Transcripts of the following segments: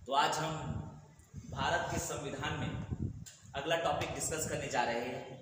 तो आज हम भारत के संविधान में अगला टॉपिक डिस्कस करने जा रहे हैं।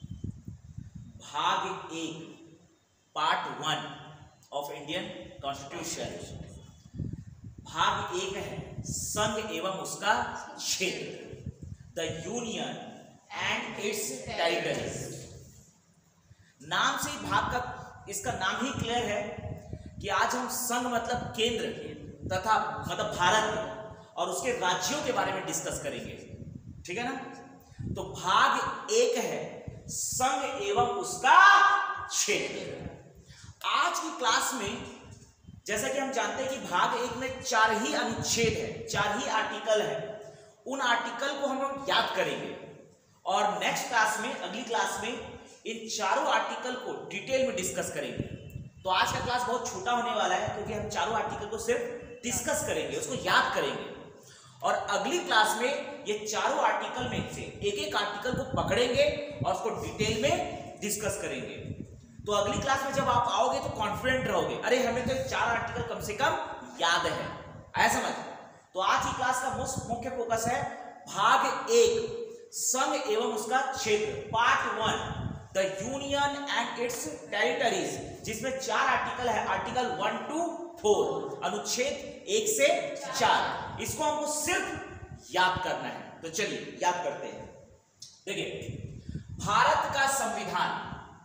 भाग 1 पार्ट 1 ऑफ इंडियन कॉन्स्टिट्यूशन। भाग 1 है संघ एवं उसका क्षेत्र, the union and its territories. नाम से ही भाग का इसका नाम ही क्लियर है कि आज हम संघ मतलब केंद्र तथा मतलब भारत और उसके राज्यों के बारे में डिस्कस करेंगे, ठीक है ना। तो भाग 1 है संघ एवं उसका क्षेत्र। आज की क्लास में जैसा कि हम जानते हैं कि भाग 1 में 4 ही अनुच्छेद है, 4 ही आर्टिकल है। उन आर्टिकल को हम लोग याद करेंगे और नेक्स्ट क्लास में, अगली क्लास में इन चारों आर्टिकल को डिटेल में डिस्कस करेंगे। तो आज का क्लास बहुत छोटा होने वाला है क्योंकि हम चारों आर्टिकल को सिर्फ डिस्कस करेंगे, उसको याद करेंगे। और अगली क्लास में ये चारों आर्टिकल में से एक एक आर्टिकल को पकड़ेंगे और उसको डिटेल में डिस्कस करेंगे। तो अगली क्लास में जब आप आओगे तो कॉन्फिडेंट रहोगे, अरे हमें तो 4 आर्टिकल कम से कम याद है, आया समझ। तो आज की क्लास का मुख्य फोकस है भाग 1 संघ एवं उसका क्षेत्र, part 1 the union and its territories, जिसमें 4 आर्टिकल है, आर्टिकल 1 to 4, अनुच्छेद 1 से 4। इसको हमको सिर्फ याद करना है। तो चलिए याद करते हैं। देखिए भारत का संविधान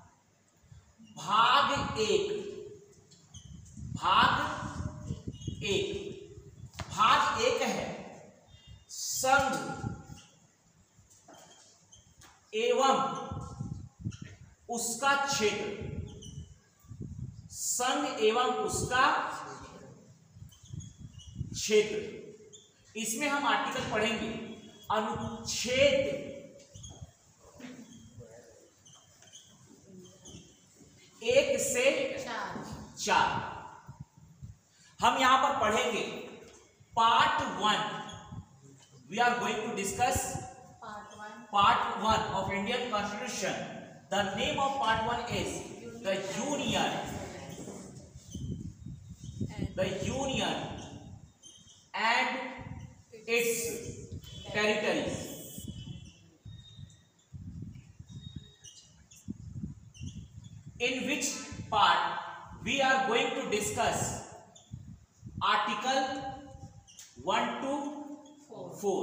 भाग 1 है संघ एवं उसका क्षेत्र, संघ एवं उसका क्षेत्र। इसमें हम आर्टिकल पढ़ेंगे अनुच्छेद 1 से 4। हम यहां पर पढ़ेंगे part 1। We are going to discuss part 1 of Indian constitution. The name of part 1 is the union and its territories। In which part we are going to discuss article 1 to 4।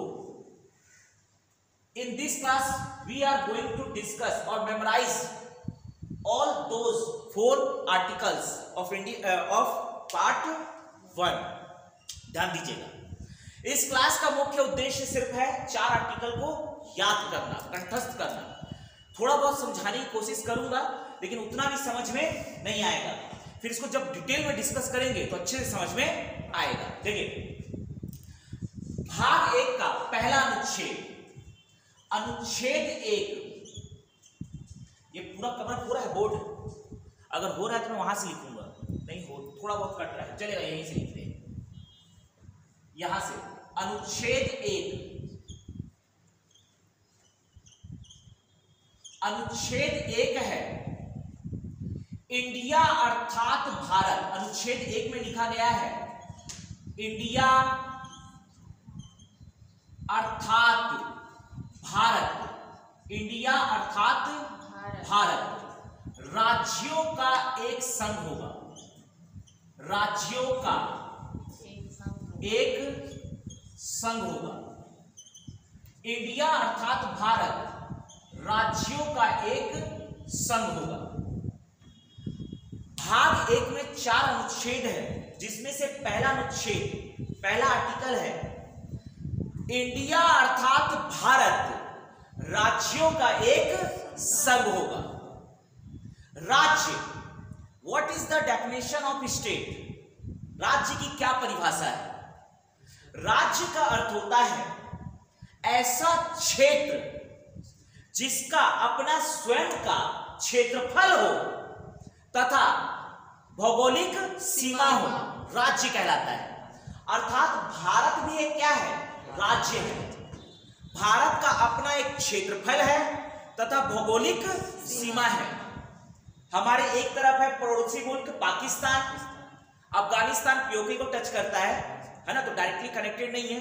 In this class we are going to discuss or memorize all those 4 articles of part 1। ध्यान दीजिएगा, इस class का मुख्य उद्देश्य सिर्फ है 4 article को याद करना, कंठस्थ करना। थोड़ा बहुत समझाने की कोशिश करूंगा लेकिन उतना भी समझ में नहीं आएगा। फिर इसको जब डिटेल में डिस्कस करेंगे तो अच्छे से समझ में आएगा। देखिए भाग 1 का पहला अनुच्छेद, अनुच्छेद 1। ये पूरा कवर पूरा है बोर्ड, अगर हो रहा है तो मैं वहां से लिखूंगा, नहीं हो थोड़ा बहुत कट रहा है चलेगा, यहीं से लिखते हैं। यहां से अनुच्छेद 1 है इंडिया अर्थात भारत। अनुच्छेद 1 में लिखा गया है इंडिया अर्थात भारत। इंडिया अर्थात भारत राज्यों का एक संघ होगा, राज्यों का एक संघ होगा। इंडिया अर्थात भारत राज्यों का एक संघ होगा। भाग 1 में 4 अनुच्छेद है, जिसमें से पहला अनुच्छेद, पहला आर्टिकल है इंडिया अर्थात भारत राज्यों का एक संघ होगा। राज्य, what is the definition of state? राज्य की क्या परिभाषा है? राज्य का अर्थ होता है ऐसा क्षेत्र जिसका अपना स्वयं का क्षेत्रफल हो तथा भौगोलिक सीमा हो, राज्य कहलाता है। अर्थात भारत भी एक क्या है? राज्य है। भारत का अपना एक क्षेत्रफल है तथा भौगोलिक सीमा है। हमारे एक तरफ है पड़ोसी मुल्क पाकिस्तान, अफगानिस्तान पीओके को टच करता है ना, तो डायरेक्टली कनेक्टेड नहीं है।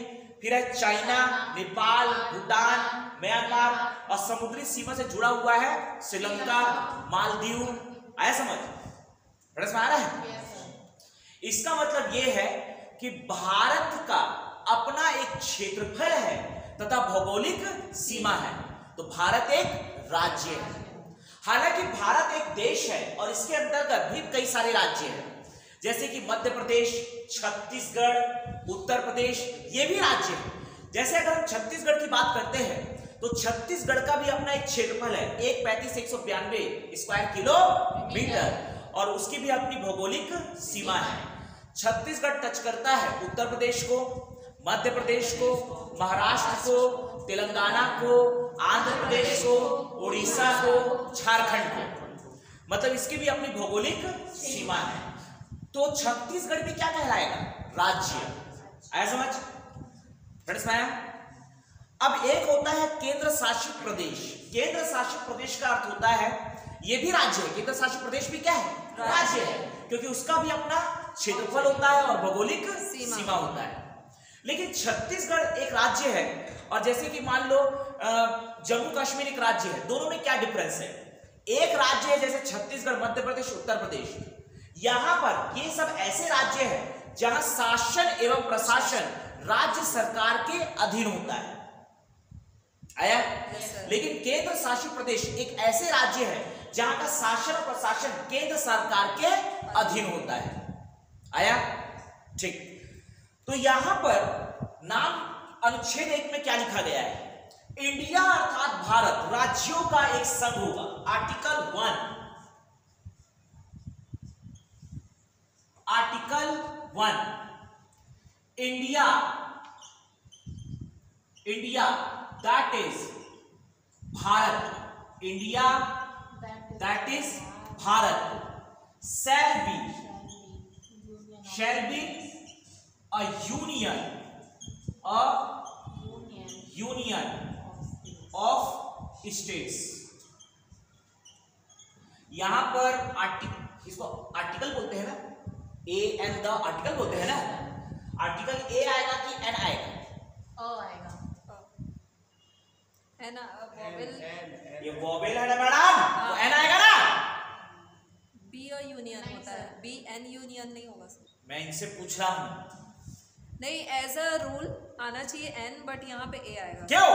फिर है चाइना, नेपाल, भूटान, म्यांमार, और समुद्री सीमा से जुड़ा हुआ है श्रीलंका, मालदीव। आया समझ? समझ में आ रहा है? इसका मतलब यह है कि भारत का अपना एक क्षेत्रफल है तथा भौगोलिक सीमा है, तो भारत एक राज्य है। हालांकि भारत एक देश है और इसके अंतर्गत भी कई सारे राज्य हैं, जैसे कि मध्य प्रदेश, छत्तीसगढ़, उत्तर प्रदेश, ये भी राज्य है। जैसे अगर हम छत्तीसगढ़ की बात करते हैं तो छत्तीसगढ़ का भी अपना एक क्षेत्रफल है 135,192 स्क्वायर किलोमीटर, और उसकी भी अपनी भौगोलिक सीमा है। छत्तीसगढ़ टच करता है उत्तर प्रदेश को, मध्य प्रदेश को, महाराष्ट्र को, तेलंगाना को, आंध्र प्रदेश को, उड़ीसा को, झारखंड को, मतलब इसकी भी अपनी भौगोलिक सीमा है। तो छत्तीसगढ़ भी क्या कहलाएगा? राज्य। आया समझ? फ्रेंड्स में अब एक होता है केंद्र शासित प्रदेश। केंद्र शासित प्रदेश का अर्थ होता है ये भी राज्य है। केंद्र शासित प्रदेश भी क्या है? राज्य है, क्योंकि उसका भी अपना क्षेत्रफल होता है और भौगोलिक सीमा होता है। लेकिन छत्तीसगढ़ एक राज्य है, और जैसे कि मान लो जम्मू कश्मीर एक राज्य है। दोनों में क्या डिफरेंस है? एक राज्य है जैसे छत्तीसगढ़, मध्य प्रदेश, उत्तर प्रदेश, यहां पर ये सब ऐसे राज्य हैं जहां शासन एवं प्रशासन राज्य सरकार के अधीन होता है। आया? लेकिन केंद्र शासित प्रदेश एक ऐसे राज्य है जहां का शासन और प्रशासन केंद्र सरकार के अधीन होता है। आया? ठीक। तो यहां पर नाम अनुच्छेद 1 में क्या लिखा गया है? इंडिया अर्थात भारत राज्यों का एक संघ होगा। Article 1, article 1, India, India that is Bharat, India that is Bharat shall be a union of states। यहां पर इसको आर्टिकल बोलते हैं ना, ए एंड द आर्टिकल बोलते हैं ना। आर्टिकल ए आएगा कि एन आएगा? आएगा। है ना, ये वोवेल है ना मैडम, तो एन आएगा ना। बी और यूनियन होता है, बी एन यूनियन नहीं होगा सर। मैं इनसे पूछ रहा हूं। नहीं, एज अ रूल आना चाहिए एन, बट यहाँ पे ए आएगा। क्यों?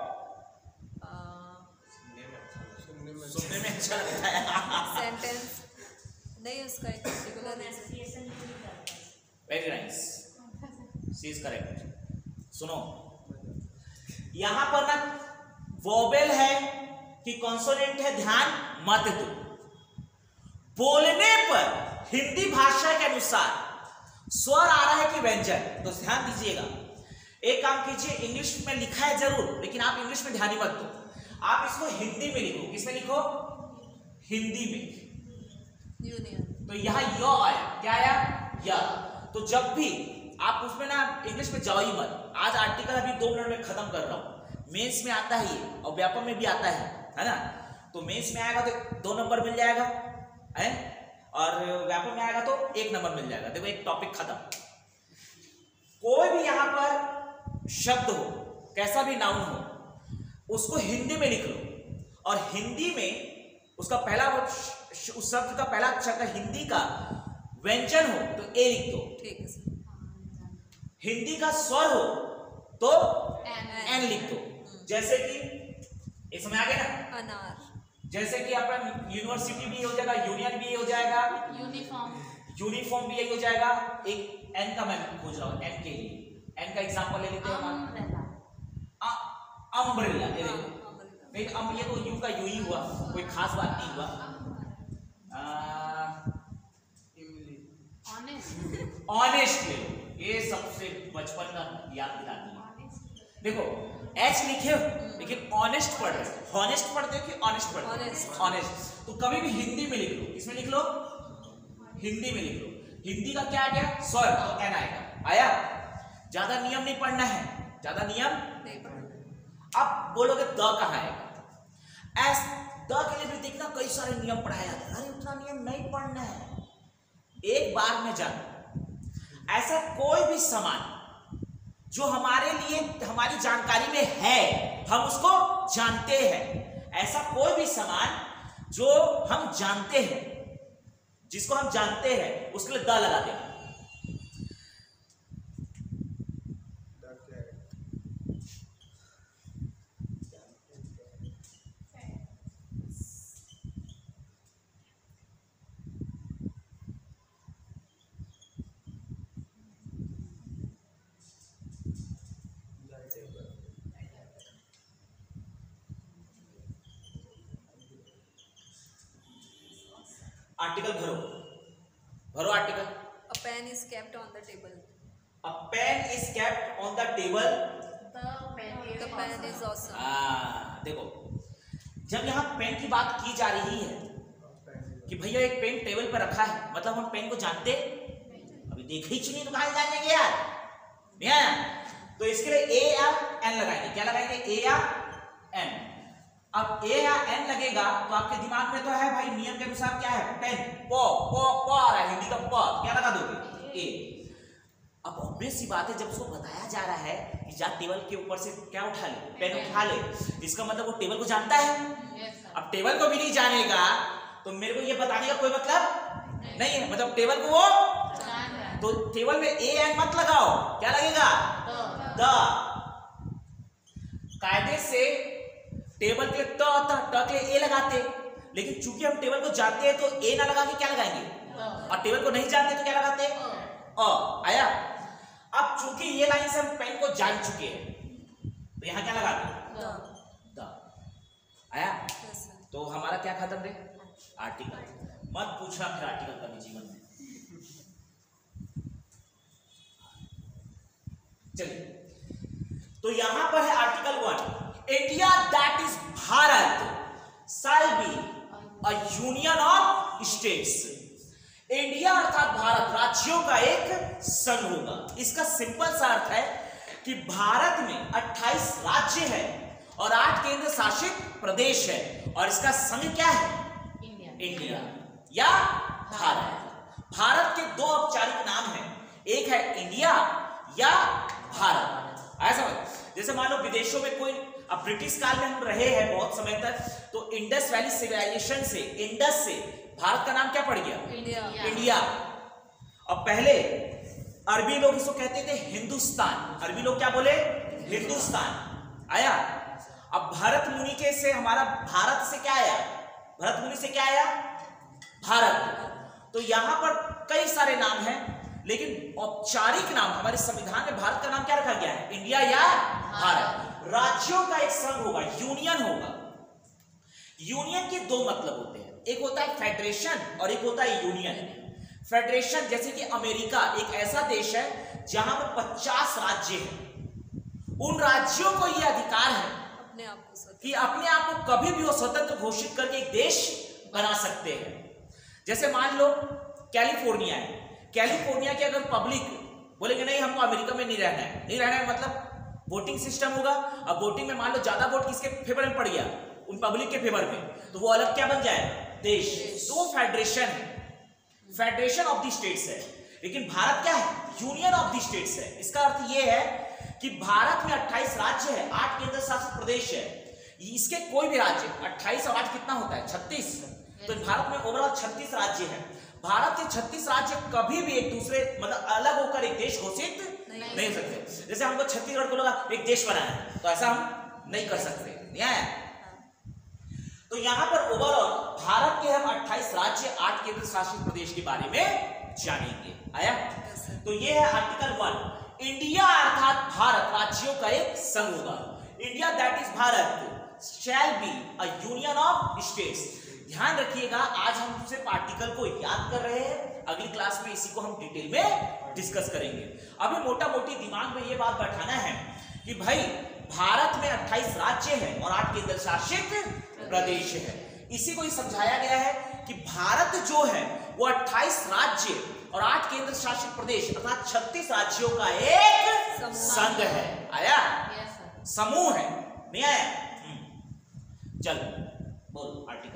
सुनने में अच्छा लगता है सेंटेंस नहीं, उसका एक particular region. Very nice, she is correct. सुनो, यहां पर ना वोवेल है कि कॉन्सोनेंट है, ध्यान मत दो। बोलने पर हिंदी भाषा के अनुसार स्वर आ रहा है कि व्यंजन, तो ध्यान दीजिएगा। एक काम कीजिए, इंग्लिश में लिखा है जरूर, लेकिन आप इंग्लिश में ध्यान ही मत दो। आप इसको हिंदी में लिखो। किसमें लिखो? हिंदी में। यूनियन। तो यहाँ य आया, क्या आया? या। तो जब भी आप उसमें ना इंग्लिश में जाओ ही मत। आज आर्टिकल अभी 2 मिनट में खत्म कर रहा हूं। मेंस में आता है ये, और व्यापक में भी आता है ना। तो मेंस में आएगा तो 2 नंबर मिल जाएगा है, और व्यापक में आएगा तो 1 नंबर मिल जाएगा। देखो, एक टॉपिक खत्म। कोई भी यहां पर शब्द हो, कैसा भी नाउन हो, उसको हिंदी में लिख लो, और हिंदी में उसका पहला उस शब्द का पहला अक्षर का हिंदी का व्यंजन हो तो ए लिख दो। ठीक है सर। हिंदी का स्वर हो तो एन लिख दो। जैसे कि इसमें आ गया ना, अनार। जैसे कि अपन यूनिवर्सिटी भी हो जाएगा, यूनियन भी हो जाएगा, यूनिफॉर्म भी यही हो जाएगा। एक एन का मैं खोज रहा हूं, एन के लिए एन का एग्जांपल ले लेते हैं। अम्ब्रेला, ये तो यू का यू ही हुआ, कोई खास बात नहीं हुआ। ऑनेस्ट ले लो, ये सबसे बचपन का याद दिला दिया। देखो, एच लिखे हो लेकिन ऑनेस्ट पढ़ रहे हो। हॉनेस्ट पढ़ते हो कि ऑनेस्ट पढ़ते हो? ऑनेस्ट। तो कभी भी हिंदी में लिख लो। किसमें लिख लो? हिंदी में लिख लो। हिंदी का क्या आ गया? स्वर, तो एन आएगा। आया? ज्यादा नियम नहीं पढ़ना है, ज्यादा नियम नहीं पढ़ना। अब बोलोगे द कहाँ आएगा? एस द के लिए भी देखना कई सारे नियम पढ़ाए जाते हैं। अरे उतना नियम नहीं पढ़ना है, एक बार में जानो। ऐसा कोई भी सामान जो हमारे लिए हमारी जानकारी में है, हम उसको जानते हैं। ऐसा कोई भी सामान जो हम जानते हैं, जिसको हम जानते हैं, उसके लिए द लगा देना। आर्टिकल भरो, भरो article. A pen is kept on the table. A pen is kept on the table. The pen is awesome. देखो, जब यहाँ पेन की बात की जा रही है कि भैया एक पेन टेबल पर रखा है, मतलब हम पेन को जानते, अभी देखी ही नहीं तो कहाँ जानेंगे यार। तो इसके लिए ए या एन लगाएंगे। क्या लगाएंगे? ए या एन। अब ए या एन लगेगा तो आपके दिमाग में तो है भाई, नियम के अनुसार क्या है? पेन, प आ रहा है, हिंदी का प, क्या लगा दोगे? ए। अब ऑब्वियस सी बात है, जब उसको बताया जा रहा है कि जा टेबल के ऊपर से क्या उठा ले, पेन उठा ले, इसका मतलब वो टेबल को जानता है। अब टेबल को भी नहीं जानेगा तो मेरे को ये बताने का कोई मतलब नहीं है, मतलब टेबल को वो, तो टेबल में ए एन मत लगाओ, क्या लगेगा? द। कायदे से टेबल के ट के लिए ए लगाते, लेकिन चूंकि हम टेबल को जानते हैं तो ए ना लगा के क्या लगाएंगे? और टेबल को नहीं जानते तो क्या लगाते? अ। आया? अब चूंकि ये लाइन से हम पेन को जान चुके हैं तो यहां क्या लगाते? द। आया? तो हमारा क्या खत्म रे? आर्टिकल। मत पूछना फिर आर्टिकल कभी जीवन में। चलिए, तो यहां पर है article 1, India that is Bharat shall be a union of states. India अर्थात भारत राज्यों का एक संघ होगा। इसका सिंपल सा अर्थ है कि भारत में 28 राज्य है और 8 केंद्र शासित प्रदेश है, और इसका संघ क्या है? इंडिया या भारत। भारत के दो औपचारिक नाम हैं, एक है इंडिया या भारत। ऐसा जैसे मान लो विदेशों में कोई, अब ब्रिटिश काल में हम रहे हैं बहुत समय तक, तो इंडस वैली सिविलाइजेशन से, इंडस से भारत का नाम क्या पड़ गया? इंडिया। अब पहले अरबी लोग इसको कहते थे हिंदुस्तान, अरबी लोग क्या बोले? हिंदुस्तान। आया? अब भरत मुनि के से हमारा भारत से क्या आया? भरत मुनि से क्या आया? भारत। तो यहां पर कई सारे नाम हैं, लेकिन औपचारिक नाम हमारे संविधान में भारत का नाम क्या रखा गया है? इंडिया या भारत। राज्यों का एक संघ होगा, यूनियन होगा। यूनियन के दो मतलब होते हैं, एक होता है फेडरेशन और एक होता है यूनियन। फेडरेशन जैसे कि अमेरिका एक ऐसा देश है जहां पर 50 राज्य हैं। उन राज्यों को यह अधिकार है अपने आप को कि अपने आप को कभी भी वो स्वतंत्र घोषित करके एक देश बना सकते हैं। जैसे मान लो कैलिफोर्निया है, कैलिफोर्निया के अगर पब्लिक बोलेंगे नहीं हमको अमेरिका में नहीं रहना है, नहीं रहना है, मतलब वोटिंग सिस्टम होगा। अब वोटिंग में मान लो ज्यादा वोट किसके फेवर में पड़ गया? उन पब्लिक के फेवर में, तो वो अलग क्या बन जाए? देश। तो वो फेडरेशन है, फेडरेशन ऑफ द स्टेट्स है। लेकिन भारत क्या है? यूनियन ऑफ द स्टेट्स है। इसका अर्थ ये है कि भारत में 28 राज्य है, 8 केंद्र शासित प्रदेश है। इसके कोई भी राज्य 28 और 8 कितना होता है? 36। तो भारत में ओवरऑल 36 राज्य है। भारत के 36 राज्य कभी भी एक दूसरे मतलब अलग होकर एक देश घोषित नहीं हो सकते। जैसे हमको छत्तीसगढ़ को लगा एक देश बनाना है, तो ऐसा हम नहीं कर सकते। नहीं आया? तो यहां पर ओवरऑल भारत के हम 28 राज्य, 8 केंद्र शासित प्रदेश के बारे में जानेंगे। आया? तो ये है आर्टिकल 1, इंडिया अर्थात भारत राज्यों का एक संघ होगा। India that is Bharat shall be a union of states. ध्यान रखिएगा, आज हम सिर्फ आर्टिकल को याद कर रहे हैं, अगली क्लास में इसी को हम डिटेल में डिस्कस करेंगे। अभी मोटा मोटी दिमाग में ये बात बैठाना है कि भाई भारत में 28 राज्य है और 8 केंद्र शासित प्रदेश है। इसी को ही समझाया गया है कि भारत जो है वो 28 राज्य और 8 केंद्र शासित प्रदेश अर्थात 36 राज्यों का एक संघ है। आया? समूह है। नहीं आया? चल बोल आर्टिकल।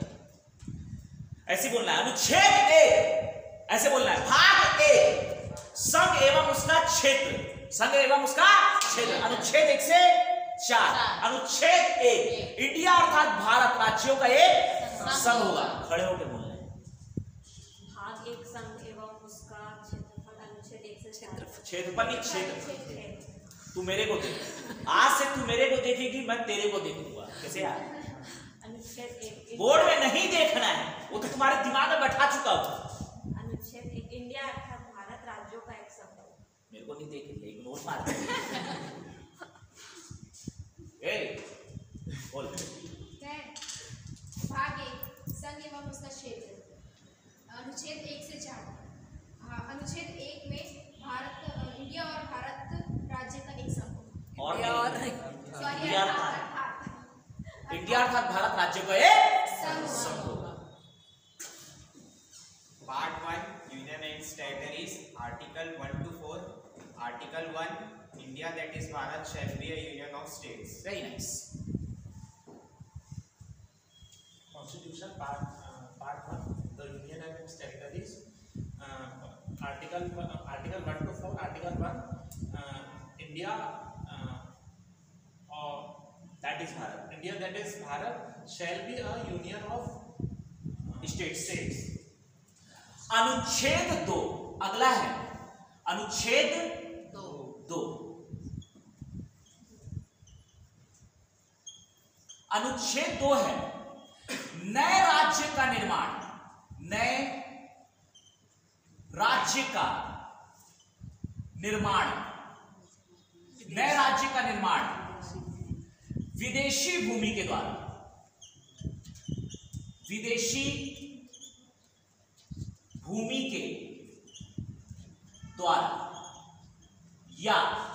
ऐसे बोलना है, अनुच्छेद 1 ऐसे बोलना है, भाग 1 संघ एवं उसका क्षेत्र। संघ एवं उसका क्षेत्र। अनुच्छेद 1 से 4। अनुच्छेद 1, इंडिया अर्थात भारत राज्यों का एक संघ होगा। खड़े होकर बोलना है। भाग एक संघ एवं उसका क्षेत्रफल अनुच्छेद 1 से 4। क्षेत्रफल नहीं, क्षेत्र। तू मेरे को देख, आज से तू मेरे को देखेगी, मैं तेरे को देखूंगा। कैसे यार? अनुच्छेद 1 बोर्ड में नहीं देखना है, वो तो तुम्हारे दिमाग में बैठा चुका हूँ। अनुच्छेद 1, इंडिया अर्थात भारत राज्यों का एक संघ। मेरे को नहीं देखेंगे, इग्नोर मार बोल। भाग 1 संघ एवं उसका क्षेत्र। अनुच्छेद 1 से 4। अनुच्छेद 1 में भारत, इंडिया और भारत राज्य का एक संघ होगा। इंडिया अर्थात भारत राज्य का एक संघ होगा। Part 1 Union and Territories, Article 1 to 4. Article 1, India, that is Bharat, shall be a union of states. Very nice. Constitution part 1, the Union and its territories. Article 1 to 4. Article 1, India, That is Bharat. India, that is Bharat, shall be a union of states. अनुच्छेद 2 अगला है। अनुच्छेद 2। अनुच्छेद 2 है नए राज्य का निर्माण। नए राज्य का निर्माण। नए राज्य का निर्माण विदेशी भूमि के द्वारा। विदेशी भूमि के द्वारा या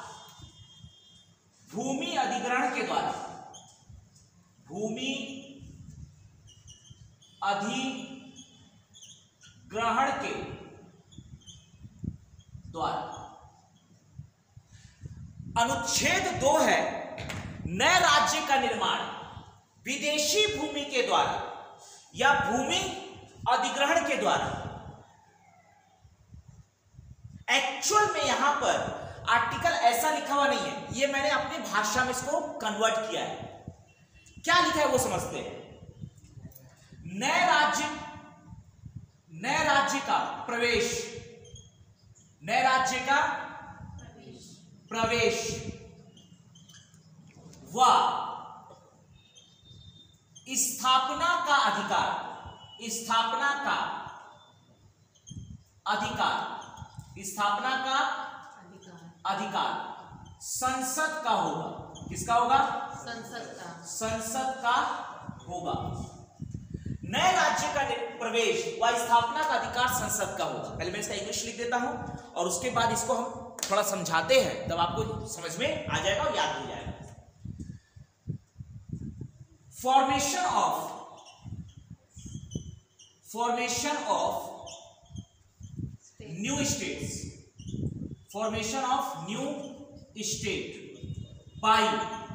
भूमि अधिग्रहण के द्वारा। भूमि अधिग्रहण के द्वारा। अनुच्छेद 2 है नए राज्य का निर्माण विदेशी भूमि के द्वारा या भूमि अधिग्रहण के द्वारा। एक्चुअल में यहां पर आर्टिकल ऐसा लिखा हुआ नहीं है, ये मैंने अपनी भाषा में इसको कन्वर्ट किया है। क्या लिखा है वो समझते हैं। नए राज्य का प्रवेश। नए राज्य का प्रवेश व स्थापना का अधिकार। स्थापना का अधिकार। स्थापना का अधिकार संसद का होगा। किसका होगा? संसद का होगा। नए राज्य का प्रवेश व स्थापना का अधिकार संसद का होगा। पहले मैं इसका इंग्लिश लिख देता हूं और उसके बाद इसको हम थोड़ा समझाते हैं, तब आपको समझ में आ जाएगा और याद हो जाएगा। Formation of new states. Formation of new state by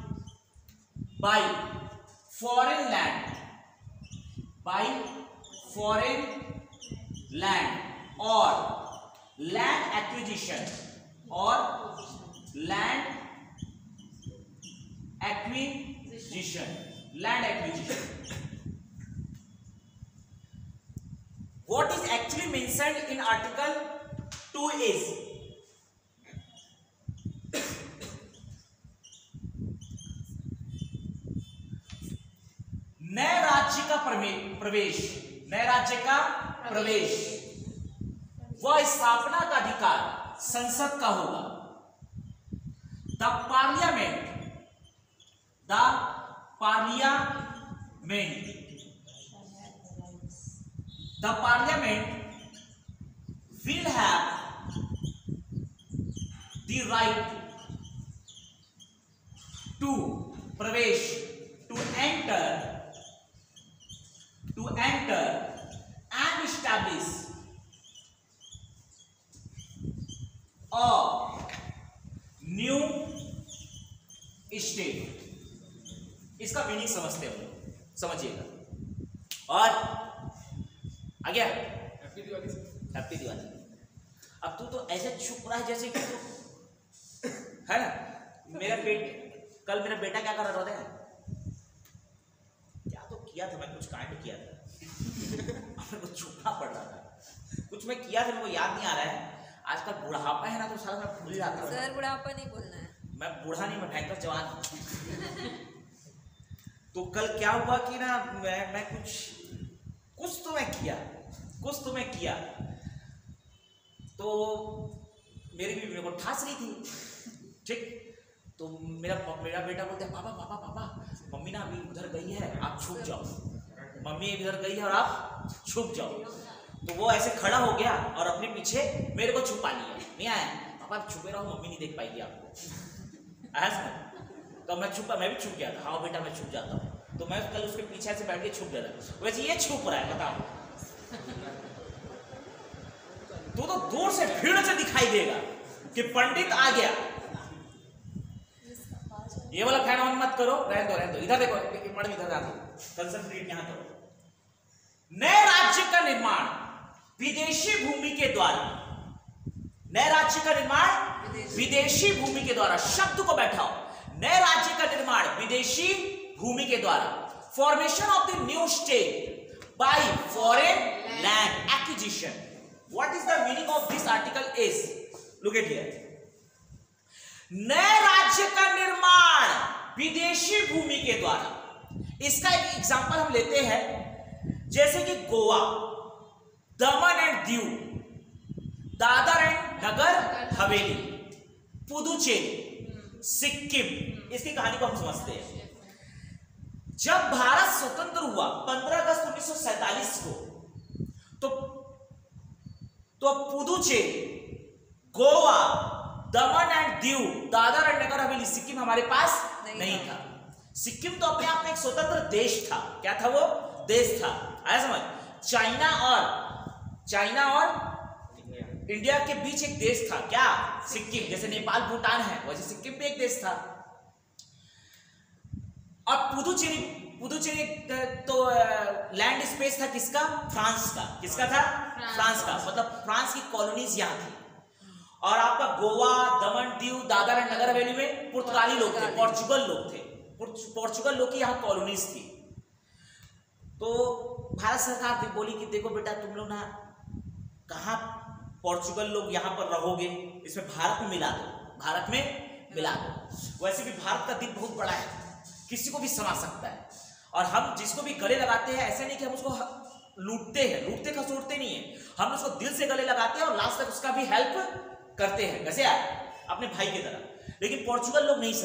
foreign land. By foreign land और लैंड एक्विजिशन। और land acquisition. Land acquisition. What is actually mentioned in Article 2 is नए राज्य का प्रवेश। नए राज्य का प्रवेश व स्थापना का अधिकार संसद का होगा। The parliament will have the right to प्रवेश, to enter and establish a new state। इसका मीनिंग समझते हैं हम लोग, समझिएगा। और आ गया? हैप्पी दिवाली। अब तू तो ऐसे छुप रहा है जैसे कि तू कल मेरा बेटा क्या कर रहा था, क्या तो किया था, मैं कुछ कांड किया था मेरे को छुपना पड़ रहा था, कुछ मैं किया था, मेरे को याद नहीं आ रहा है। आजकल बुढ़ापा है ना तो सारा मैं भूल जाता हूँ। सर बुढ़ापा नहीं बोलना है, मैं बूढ़ा नहीं, मैं भयंकर जवान हूँ। तो कल क्या हुआ कि ना मैं कुछ तो मैं किया तो मेरे को ठास रही थी, ठीक। तो मेरा बेटा बोलता है पापा मम्मी ना अभी उधर गई है, आप छुप जाओ, मम्मी इधर गई है और आप छुप जाओ। तो वो ऐसे खड़ा हो गया और अपने पीछे मेरे को छुपा लिया, नहीं आया पापा आप छुपे रहो, मम्मी नहीं देख पाएगी आपको, आया समझ। तो मैं भी छुप गया था, हाँ बेटा मैं छुप जाता हूँ। तो मैं कल उसके पीछे से बैठ के छुप गया था, वैसे ये छुप रहा है, बताओ। तो दूर से भीड़ से दिखाई देगा कि पंडित आ गया। ये वाला फैन ऑन मत करो, रहने दो, इधर देखो, मैडम इधर आ दो, कंसंट्रेट यहां करो। नए राज्य का निर्माण विदेशी भूमि के द्वारा, नए राज्य का निर्माण विदेशी भूमि के द्वारा, शब्द को बैठाओ, नए राज्य का निर्माण विदेशी भूमि के द्वारा, formation of the new state by foreign land acquisition. What is the meaning of this article is? Look at here. नए राज्य का निर्माण विदेशी भूमि के द्वारा। इसका एक एग्जांपल हम लेते हैं, जैसे कि गोवा, दमन एंड दीव, दादर एंड नगर हवेली, पुदुचेरी, सिक्किम। इसकी कहानी को हम समझते हैं। जब भारत स्वतंत्र हुआ 15 अगस्त 1947 को, तो पुदुचेरी, गोवा, दमन एंड दीव, दादर एंड नगर हवेली, सिक्किम हमारे पास नहीं था। सिक्किम तो अपने आप में एक स्वतंत्र देश था। क्या था वो? देश था, आया समझ। चाइना और इंडिया के बीच एक देश था, क्या? सिक्किम। जैसे नेपाल भूटान है, वैसे सिक्किम भी एक देश था। और पुदुचेरी तो लैंड स्पेस था किसका? फ्रांस का। किसका था? फ्रांस का। मतलब फ्रांस की कॉलोनीज यहां थी। और आपका गोवा, दमन, दीव, दादर एंड नगर हवेली में पुर्तगाली लोग थे, पोर्चुगल लोग थे, पोर्चुगल लोग की यहां कॉलोनीज थी। तो भारत सरकार बोली कि देखो बेटा तुम लोग ना कहां पोर्चुगल लोग यहां पर रहोगे, इसमें भारत में मिला दो, भारत में मिला दो। वैसे भी भारत का दिल बहुत बड़ा है, किसी को भी समा सकता है। और हम जिसको भी गले लगाते हैं, ऐसे नहीं कि हम उसको लूटते खसोटते नहीं है, हम उसको दिल से गले लगाते हैं और लास्ट तक उसका भी हेल्प करते हैं, कैसे यार? अपने भाई की तरह। लेकिन पोर्चुगल लोग नहीं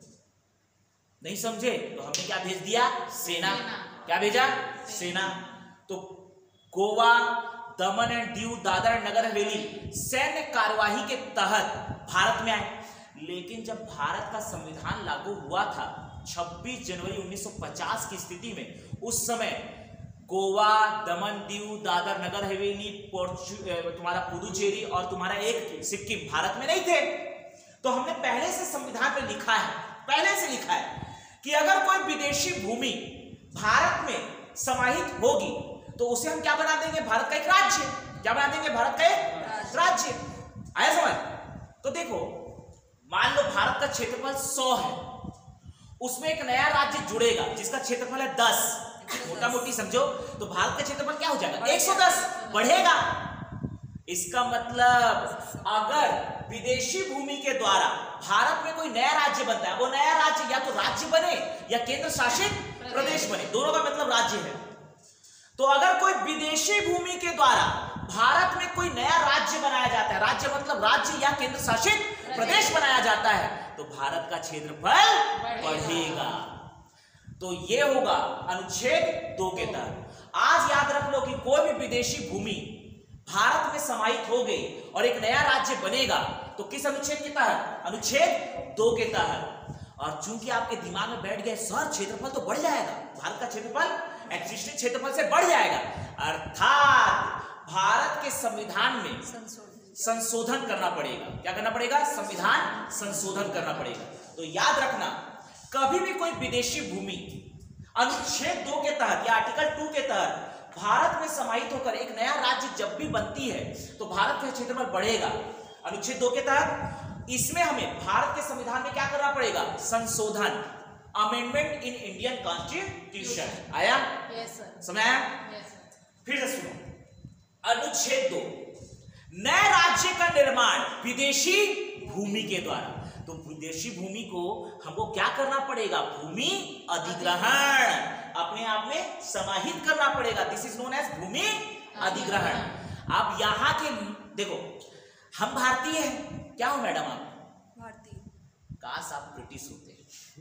समझे तो हमने क्या भेज दिया? सेना। क्या भेजा? सेना। तो गोवा, दमन एंड दीव, दादर एंड नगर हवेली सैन्य कार्यवाही के तहत भारत में आए। लेकिन जब भारत का संविधान लागू हुआ था 26 जनवरी 1950 की स्थिति में, उस समय गोवा, दमन, दीव, दादर नगर हवेली, तुम्हारा पुदुचेरी और तुम्हारा एक सिक्किम भारत में नहीं थे। तो हमने पहले से संविधान में लिखा है कि अगर कोई विदेशी भूमि भारत में समाहित होगी तो उसे हम क्या बना देंगे? भारत का एक राज्य। क्या बना देंगे? भारत का एक राज्य। आया समझ? तो देखो, मान लो भारत का क्षेत्रफल 100 है, उसमें एक नया राज्य जुड़ेगा जिसका क्षेत्रफल है 10, मोटा मोटी समझो। तो भारत का क्षेत्रफल क्या हो जाएगा? 110 बढ़ेगा। इसका मतलब अगर विदेशी भूमि के द्वारा भारत में कोई नया राज्य बनता है, वो नया राज्य या तो राज्य बने या केंद्र शासित प्रदेश बने, दोनों का मतलब राज्य है। तो अगर कोई विदेशी भूमि के द्वारा भारत में कोई नया राज्य बनाया जाता है, राज्य मतलब राज्य या केंद्र शासित प्रदेश बनाया जाता है, तो भारत का क्षेत्रफल बढ़ेगा। तो ये होगा अनुच्छेद 2 के तहत। आज याद रख लो कि कोई भी विदेशी भूमि भारत में समाहित हो गई और एक नया राज्य बनेगा तो किस अनुच्छेद के तहत? अनुच्छेद 2 के तहत। और चूंकि आपके दिमाग में बैठ गया सर क्षेत्रफल तो बढ़ जाएगा, भारत का क्षेत्रफल एक्जिस्टिंग क्षेत्रफल से बढ़ जाएगा, अर्थात भारत के संविधान में संशोधन करना पड़ेगा। क्या करना पड़ेगा? संविधान संशोधन करना पड़ेगा। तो याद रखना, कभी भी कोई विदेशी भूमि अनुच्छेद 2 के तहत या आर्टिकल 2 के तहत भारत में समाहित होकर एक नया राज्य जब भी बनती है तो भारत का क्षेत्रफल बढ़ेगा अनुच्छेद 2 के तहत। इसमें हमें भारत के संविधान में क्या करना पड़ेगा? संशोधन, अमेंडमेंट इन इंडियन कॉन्स्टिट्यूशन। आया? Yes sir. समझ आया? Yes sir. फिर से सुनो, अनुच्छेद 2, नए राज्य का निर्माण विदेशी भूमि के द्वारा। तो विदेशी भूमि को हमको क्या करना पड़ेगा? भूमि अधिग्रहण, अपने आप में समाहित करना पड़ेगा। दिस इज नोन एज भूमि अधिग्रहण। अब यहां के देखो, हम भारतीय हैं, क्या हो मैडम आप? भारतीय। काश आप ब्रिटिश होते।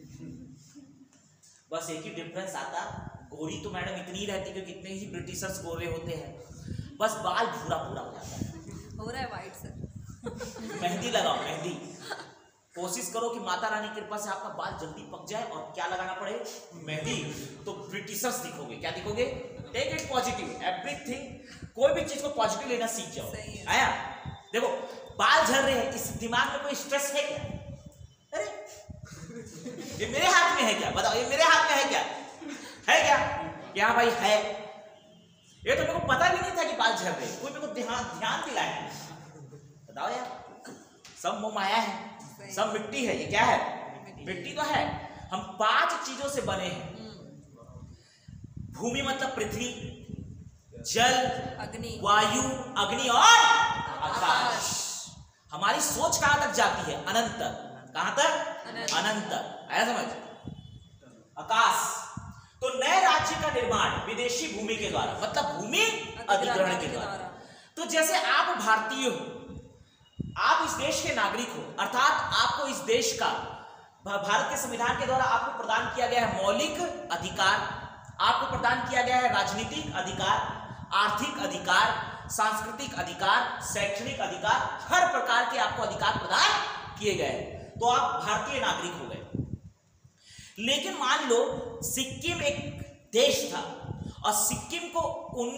बस एक ही डिफरेंस आता, गोरी तो मैडम इतनी ही रहती क्योंकि इतने ही ब्रिटिशर्स गोरे होते हैं, बस बाल भूरा पूरा हो जाता है। हो रहा है वाइट सर। मेहंदी लगाओ, मेहंदी। कोशिश करो कि माता रानी की कृपा से आपका बाल जल्दी पक जाए और क्या लगाना पड़े? मेहंदी। तो ब्रिटिशर्स दिखोगे। क्या दिखोगे? टेक इट पॉजिटिव, एवरीथिंग, कोई भी चीज को पॉजिटिव लेना सीख जाओ। सही है। आया? देखो, बाल झड़ रहे हैं, इस दिमाग में कोई स्ट्रेस है क्या? अरे ये मेरे हाथ में है क्या? बताओ, ये मेरे हाथ में है क्या? है क्या? क्या भाई है? ये तो मेरे को पता भी नहीं था कि बाल झड़ रहे, कोई मेरे को ध्यान दिलाया। बताओ यार, सब मोह माया है, सब मिट्टी है। ये क्या है? मिट्टी तो है। हम 5 चीजों से बने हैं। भूमि मतलब पृथ्वी, जल, अग्नि, वायु, अग्नि और आकाश। हमारी सोच कहां तक जाती है? अनंत तक। कहां तक? अनंत तक। आया समझ? आकाश। तो नए राज्य का निर्माण विदेशी भूमि के द्वारा, मतलब भूमि अधिग्रहण के द्वारा। तो जैसे आप भारतीय हो, आप इस देश के नागरिक हो, अर्थात आपको इस देश का भारत के संविधान के द्वारा आपको प्रदान किया गया है मौलिक अधिकार, आपको प्रदान किया गया है राजनीतिक अधिकार, आर्थिक अधिकार, सांस्कृतिक अधिकार, शैक्षणिक अधिकार, हर प्रकार के आपको अधिकार प्रदान किए गए, तो आप भारतीय नागरिक हो गए। लेकिन मान लो सिक्किम एक देश था और सिक्किम को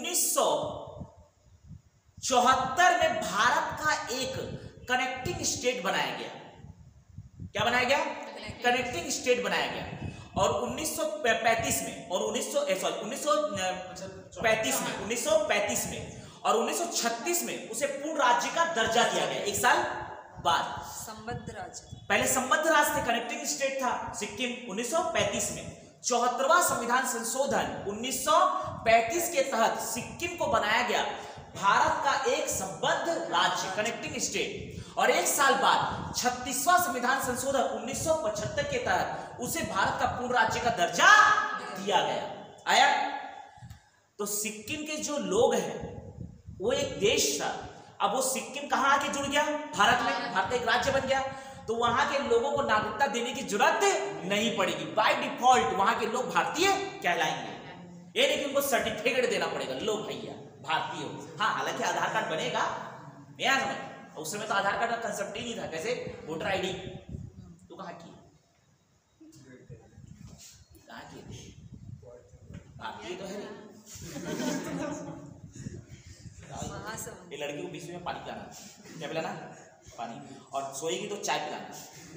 1974 में भारत का एक कनेक्टिंग स्टेट बनाया गया। क्या बनाया गया? कनेक्टिंग स्टेट बनाया गया। और 1935 में और 1935 में और 1936 में उसे पूर्ण राज्य का दर्जा दिया गया। एक साल बाद संबद्ध राज्य, पहले संबद्ध राज्य थे, कनेक्टिंग स्टेट था सिक्किम। 1935 में 74वां संविधान संशोधन 1935 के तहत सिक्किम को बनाया गया भारत का एक संबद्ध राज्य, कनेक्टिंग स्टेट। और एक साल बाद 36वां संविधान संशोधन 1975 के तहत उसे भारत का पूर्ण राज्य का दर्जा दिया गया। आया? तो सिक्किम के जो लोग हैं वो एक देश था, अब वो सिक्किम कहां आके जुड़ गया? भारत में। भारत एक राज्य बन गया, तो वहां के लोगों को नागरिकता देने की जरूरत नहीं पड़ेगी। बाय डिफॉल्ट वहां के लोग भारतीय कहलाएंगे। ये नहीं कि उनको सर्टिफिकेट देना पड़ेगा, लो भैया भारतीय हो। हाँ, हालांकि आधार कार्ड बनेगा, यहाँ समझ, उस समय तो आधार कार्ड का कंसेप्ट ही नहीं था। कैसे? वोटर आईडी तो कहाँ की? कहाँ की? भारतीय तो है नहीं। ये लड़की को बीच में पानी पिलाना, क्या पिलाना? पानी। और सोएगी तो चाय पिलाना।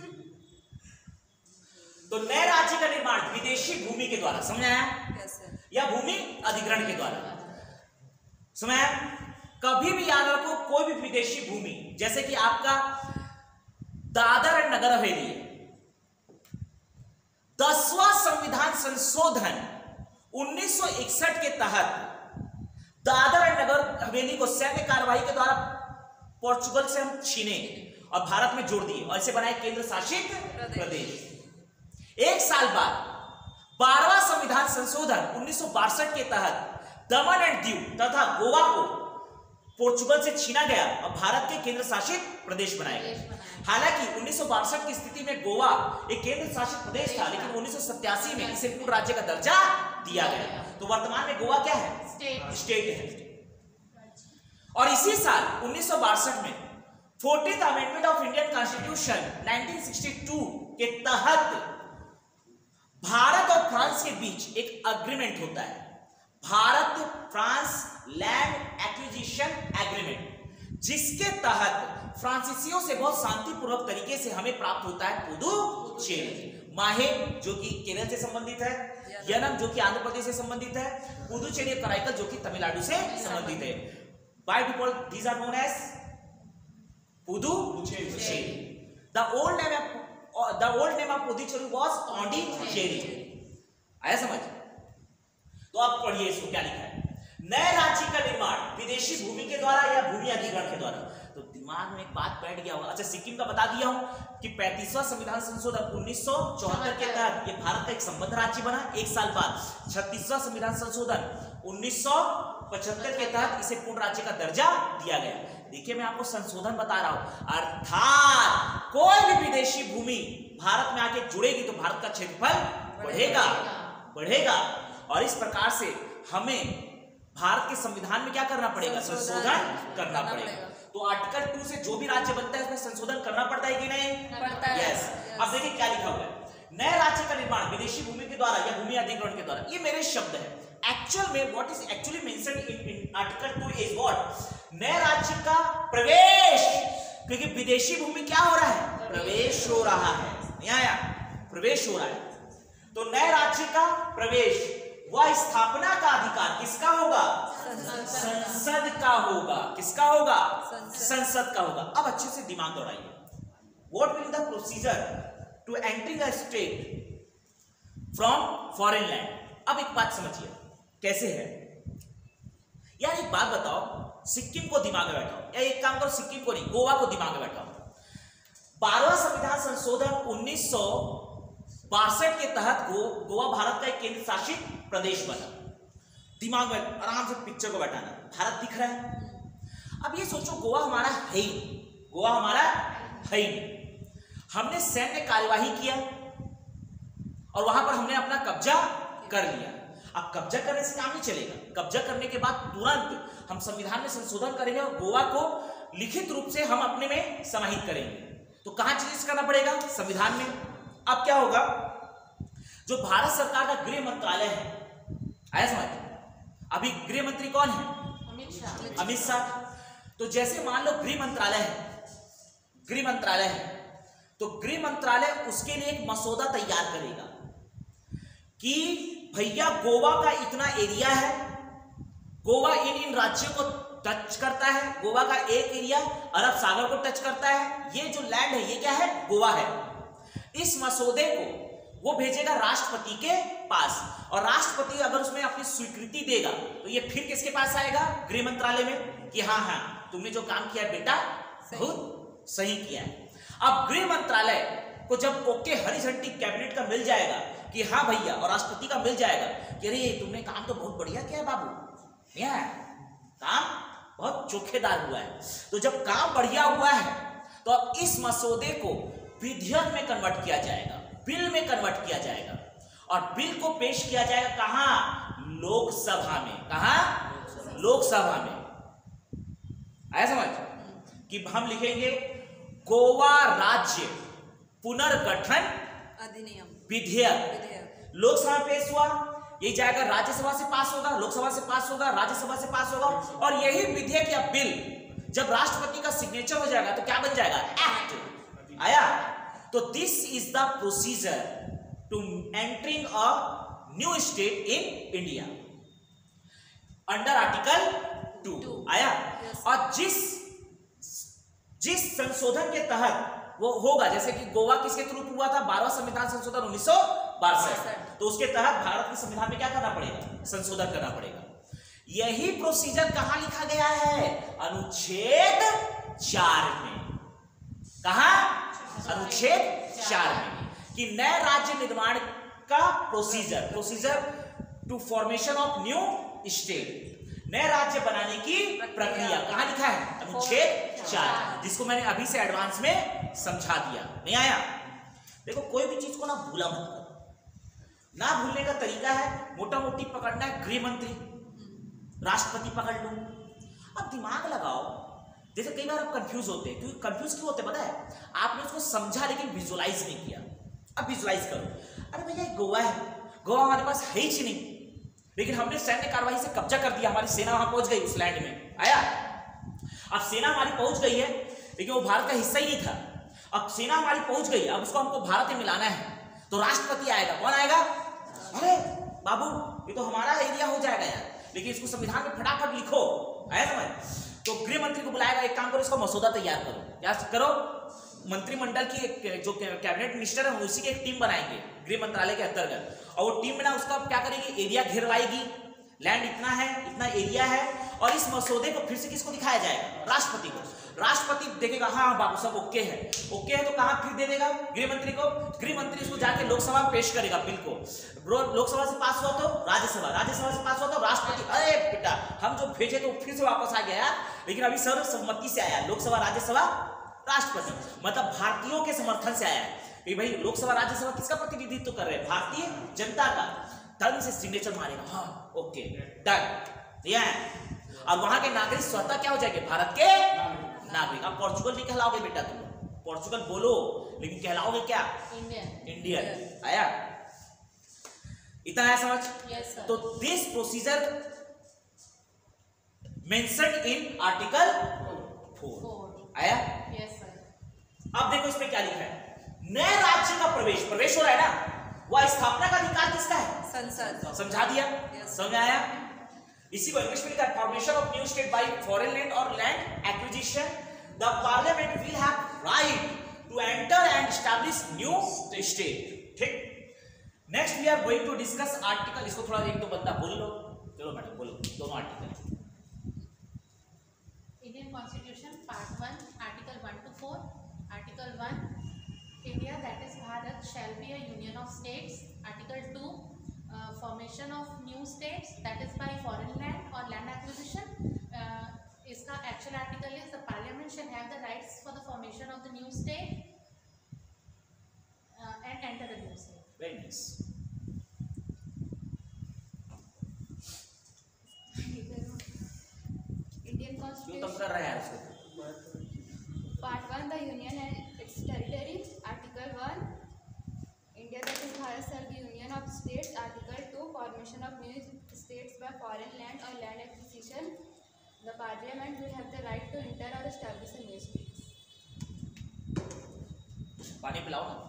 तो नए राज्य का निर्माण विदेशी भूमि के द्वारा, समझ आया? या भूमि अधिग्रहण के द्वारा, समझ आया? कभी भी याद रखो, कोई भी विदेशी भूमि, जैसे कि आपका दादर एंड नगर हवेली है, 10वां संविधान संशोधन 1961 के तहत दादर एंड नगर हवेली को सैन्य कार्रवाई के द्वारा पोर्चुगल से हम छीने और भारत में जोड़ दिए और इसे बनाए केंद्र शासित प्रदेश। एक साल बाद 12वां संविधान संशोधन 1962 के तहत दमन एंड दीव तथा गोवा को पोर्चुगल से छीना गया और भारत के केंद्र शासित प्रदेश बनाया गया। हालांकि 1962 की स्थिति में गोवा एक केंद्र शासित प्रदेश था, लेकिन 1987 में इसे पूर्ण राज्य का दर्जा दिया गया। तो वर्तमान में गोवा क्या है? स्टेट है। और इसी साल 1962 में 14th amendment of Indian constitution 1962 के तहत भारत और फ्रांस के बीच एक अग्रीमेंट होता है, Bharat France land acquisition agreement, जिसके तहत फ्रांसीसियों से बहुत शांतिपूर्वक तरीके से हमें प्राप्त होता है पुदुचेरी। माहे जो कि केरल से संबंधित है, यनम जो कि आंध्र प्रदेश से संबंधित है, पुदुचेरी कराईकल जो कि तमिलनाडु से संबंधित है। By default these are known as Puducherry. The old name of Puducherry was Pondicherry. आया समझ? तो अब पढ़िए इसको क्या लिखा है। नए राज्य का निर्माण विदेशी भूमि के द्वारा या भूमि अधिग्रहण के द्वारा। तो दिमाग में एक बात बैठ गया होगा। अच्छा, सिक्किम का बता दिया हूं कि 35वां संविधान संशोधन 1974 के तहत ये भारत का एक संबद्ध राज्य बना। एक साल बाद 36वां संविधान संशोधन 1975 के तहत इसे पूर्ण राज्य का दर्जा दिया गया। देखिए, मैं आपको संशोधन बता रहा हूं, अर्थात कोई भी विदेशी भूमि भारत में आके जुड़ेगी तो भारत का क्षेत्रफल बढ़ेगा। और इस प्रकार से हमें भारत के संविधान में क्या करना पड़ेगा? संशोधन करना पड़ेगा। तो आर्टिकल 2 से जो भी राज्य बनता है उसमें संशोधन करना पड़ता है कि नहीं? पड़ता है। यस। अब देखिए क्या लिखा हुआ है, नए राज्य का निर्माण विदेशी भूमि के द्वारा या भूमि अधिग्रहण के द्वारा। ये मेरे शब्द है। एक्चुअल में what is actually mentioned in article 2 is what? नए राज्य का प्रवेश, क्योंकि विदेशी भूमि क्या हो रहा है? प्रवेश हो रहा है। नहीं आया? प्रवेश हो रहा है। तो नए राज्य का प्रवेश व स्थापना का अधिकार किसका होगा? संसद का होगा। किसका होगा? संसद का होगा। अब अच्छे से दिमाग दौड़ाइए। What will the procedure to entering a state from foreign land? अब एक बात समझिए कैसे है यार। एक बात बताओ, सिक्किम को दिमाग में बैठाओ, या एक काम करो, सिक्किम को नहीं, गोवा को दिमाग में बैठाओ। 12वां संविधान संशोधन 1962 के तहत गोवा भारत का एक केंद्र शासित प्रदेश बना। दिमाग में आराम से पिक्चर को बैठाना, भारत दिख रहा है। अब ये सोचो, गोवा हमारा है ही नहीं, गोवा हमारा है ही नहीं। हमने सैन्य कार्यवाही किया और वहां पर हमने अपना कब्जा कर लिया। अब कब्जा करने से काम नहीं चलेगा। कब्जा करने के बाद तुरंत हम संविधान में संशोधन करेंगे और गोवा को लिखित रूप से हम अपने में समाहित करेंगे। तो कहां चेंज करना पड़ेगा? संविधान में। अब क्या होगा, जो भारत सरकार का गृह मंत्रालय है, आया समझ? अभी गृह मंत्री कौन है? अमित शाह। तो जैसे मान लो गृह मंत्रालय है, तो गृह मंत्रालय उसके लिए एक मसौदा तैयार करेगा कि भैया गोवा का इतना एरिया है, गोवा इन राज्यों को टच करता है, गोवा का एक एरिया अरब सागर को टच करता है, ये जो लैंड है ये क्या है? गोवा है। इस मसौदे को वो भेजेगा राष्ट्रपति के पास, और राष्ट्रपति अगर उसमें अपनी स्वीकृति देगा तो ये फिर किसके पास आएगा? गृह मंत्रालय में, कि हाँ तुमने जो काम किया बेटा बहुत सही किया है। अब गृह मंत्रालय को जब ओके हरी झंडी कैबिनेट का मिल जाएगा कि हाँ भैया, और राष्ट्रपति का मिल जाएगा कि अरे तुमने काम तो बहुत बढ़िया किया है बाबू, क्या काम बहुत चौखेदार हुआ है। तो जब काम बढ़िया हुआ है तो अब इस मसौदे को विधेयक में कन्वर्ट किया जाएगा, बिल में कन्वर्ट किया जाएगा, और बिल को पेश किया जाएगा कहां? लोकसभा में। कहां? लोकसभा में। आया समझ? कि हम लिखेंगे गोवा राज्य पुनर्गठन अधिनियम विधेयक। लोकसभा में पेश हुआ, ये जाएगा राज्यसभा से पास होगा, लोकसभा से पास होगा, राज्यसभा से पास होगा, और यही विधेयक या बिल जब राष्ट्रपति का सिग्नेचर हो जाएगा तो क्या बन जाएगा? एक्ट। आया? तो this is the procedure to entering a new state in India under article 2। आया? और जिस संशोधन के तहत वो होगा, जैसे कि गोवा किसके थ्रू हुआ था? 12वां संविधान संशोधन 1962। तो उसके तहत भारत के संविधान में क्या करना पड़ेगा? संशोधन करना पड़ेगा। यही प्रोसीजर कहां लिखा गया है? अनुच्छेद 4 में। कहां? अनुच्छेद 4 में, कि नए राज्य निर्माण का procedure to formation of new state, नए राज्य बनाने की प्रक्रिया कहां लिखा है? अनुच्छेद 4, जिसको मैंने अभी से एडवांस में समझा दिया। नहीं आया? देखो, कोई भी चीज को ना भूला मत करो। ना भूलने का तरीका है मोटा मोटी पकड़ना है, गृह मंत्री, राष्ट्रपति पकड़ लो। अब दिमाग लगाओ, जैसे कई बार आप कंफ्यूज होते हैं, क्योंकि कंफ्यूज क्यों होते पता है? आपने उसको समझा लेकिन विजुअलाइज नहीं किया। अब विजुअलाइज करो, अरे भैया गोवा है, गोवा हमारे पास है ही नहीं, लेकिन हमने सैन्य कार्रवाई से कब्जा कर दिया, हमारी सेना वहां पहुंच गई उस लैंड में। आया? अब सेना हमारी पहुंच गई है, लेकिन वो भारत का हिस्सा ही नहीं था। अब सेना हमारी पहुंच गई, अब उसको हमको भारत में मिलाना है, तो राष्ट्रपति आएगा। कौन आएगा? अरे बाबू, ये तो हमारा एरिया हो जाएगा यार, लेकिन इसको संविधान में फटाफट लिखो। आया समझ? तो गृह मंत्री को बुलाएगा, एक काम करो, इसका मसौदा तैयार करो। क्या करो? मंत्रिमंडल की एक जो कैबिनेट मिनिस्टर है उसी की एक टीम बनाएंगे गृह मंत्रालय के अंतर्गत, और वो टीम ना उसका क्या करेगी, एरिया घेरवाएगी, लैंड इतना है, इतना एरिया है, और इस मसौदे को फिर से किसको दिखाया जाएगा, राष्ट्रपति को। राष्ट्रपति देखेगा हाँ बाबू सब ओके है, ओके है तो कहां फिर दे देगा, गृह मंत्री को। गृह मंत्री उसको जाके लोकसभा में पेश करेगा बिल को। लोकसभा से पास हुआ तो राज्यसभा, राज्यसभा से पास हुआ तो राष्ट्रपति। अरे बेटा हम जो भेजे तो फिर से वापस आ गया, लेकिन अभी सर्वसम्मति से आया, लोकसभा राज्यसभा राष्ट्रपति, मतलब भारतीयों के समर्थन से आया कि भाई लोकसभा राज्यसभा किसका प्रतिनिधित्व कर रहे हैं, भारतीय जनता का। धर्म से सिग्नेचर मारेगा, हाँ ओके डन, और वहां के नागरिक स्वतः क्या हो जाएंगे, भारत के नागरिक। अब पोर्चुगल नहीं कहलाओगे बेटा तुम, पोर्चुगल बोलो लेकिन कहलाओगे क्या, इंडियन। आया इतना है समझ? Yes sir. तो this procedure mentioned in article 4 आया। Yes sir. अब देखो इसमें क्या लिखा है, नए राज्य का प्रवेश हो रहा है ना, वह स्थापना का अधिकार किसका है, संसद। समझा दिया, समझ में आया? इसी को इंग्लिश में लिखा है, formation of new state by foreign land और land acquisition, the parliament will have right to enter and establish new state. ठीक, next we are going to discuss article, इसको थोड़ा एक दो बंदा बोल लो, चलो मैडम बोलो दोनों article. Indian constitution part 1 article 1 to 4 article 1 India that is Bharat shall be a union of states. Article 2 formation of new states that is by foreign land और लैंड एक्विजिशन। इसका actual article is the parliament shall have the rights for the formation of the new state and enter the new state. Very nice. Indian जो तुम constitution कर रहे हैं उसको part 1 the union and its territories. Article 1 India that is Bharat shall be union of states. Article 2 formation of new states by foreign land और land acquisition, the parliament will have the right to enter और establish new states. पानी पिलाओ ना।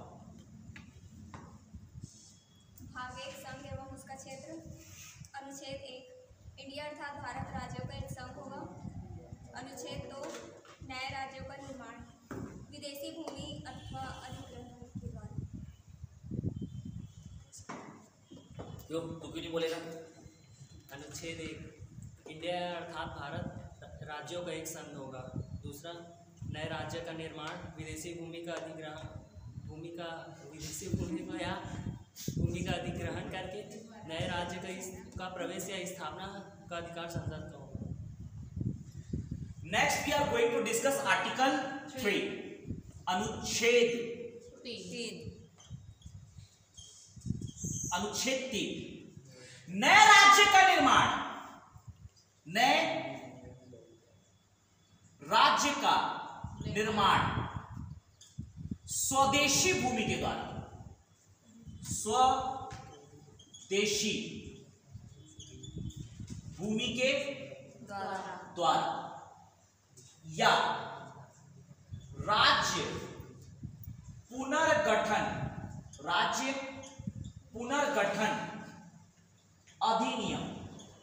भाग 1 संघ एवं उसका क्षेत्र। अनुच्छेद 1 इंडिया अर्थात भारत राज्यों का एक संघ होगा। अनुच्छेद 2 नए राज्यों का निर्माण विदेशी भूमि अथवा अधिग्रहण के द्वारा। क्यों तू क्यों नहीं बोलेगा? अनुच्छेद 1 इंडिया अर्थात भारत राज्यों का एक संघ होगा। दूसरा, नए राज्य का निर्माण विदेशी भूमि का अधिग्रहण करके नए राज्य का प्रवेश या स्थापना का अधिकार संसद का होगा। Next we are going to discuss article 3 अनुच्छेद 3 नए राज्य का निर्माण, नए राज्य का निर्माण स्वदेशी भूमि के द्वारा, स्वदेशी भूमि के द्वारा या राज्य पुनर्गठन अधिनियम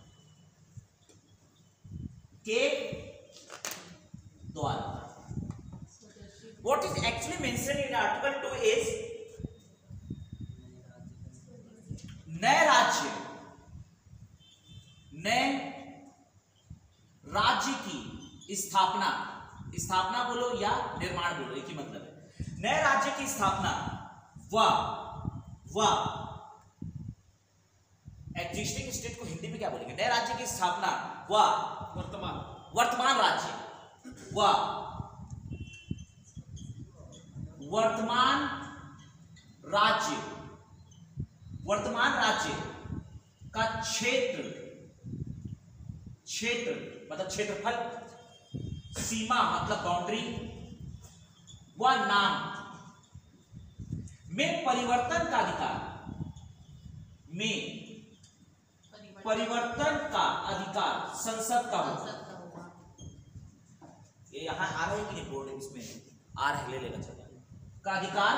के द्वारा। What is actually mentioned in Article 2 is नए राज्य की स्थापना बोलो या निर्माण बोलो, एक ही मतलब है। नए राज्य की स्थापना व एग्जिस्टिंग स्टेट को हिंदी में क्या बोलेंगे? नए राज्य की स्थापना व वर्तमान राज्य व वर्तमान राज्य का क्षेत्र मतलब क्षेत्रफल, सीमा मतलब बाउंड्री व नाम में परिवर्तन का अधिकार संसद का होगा। ये यहां आ रहा है कि नहीं बोर्ड इसमें आ रहा है, ले लेगा चला का अधिकार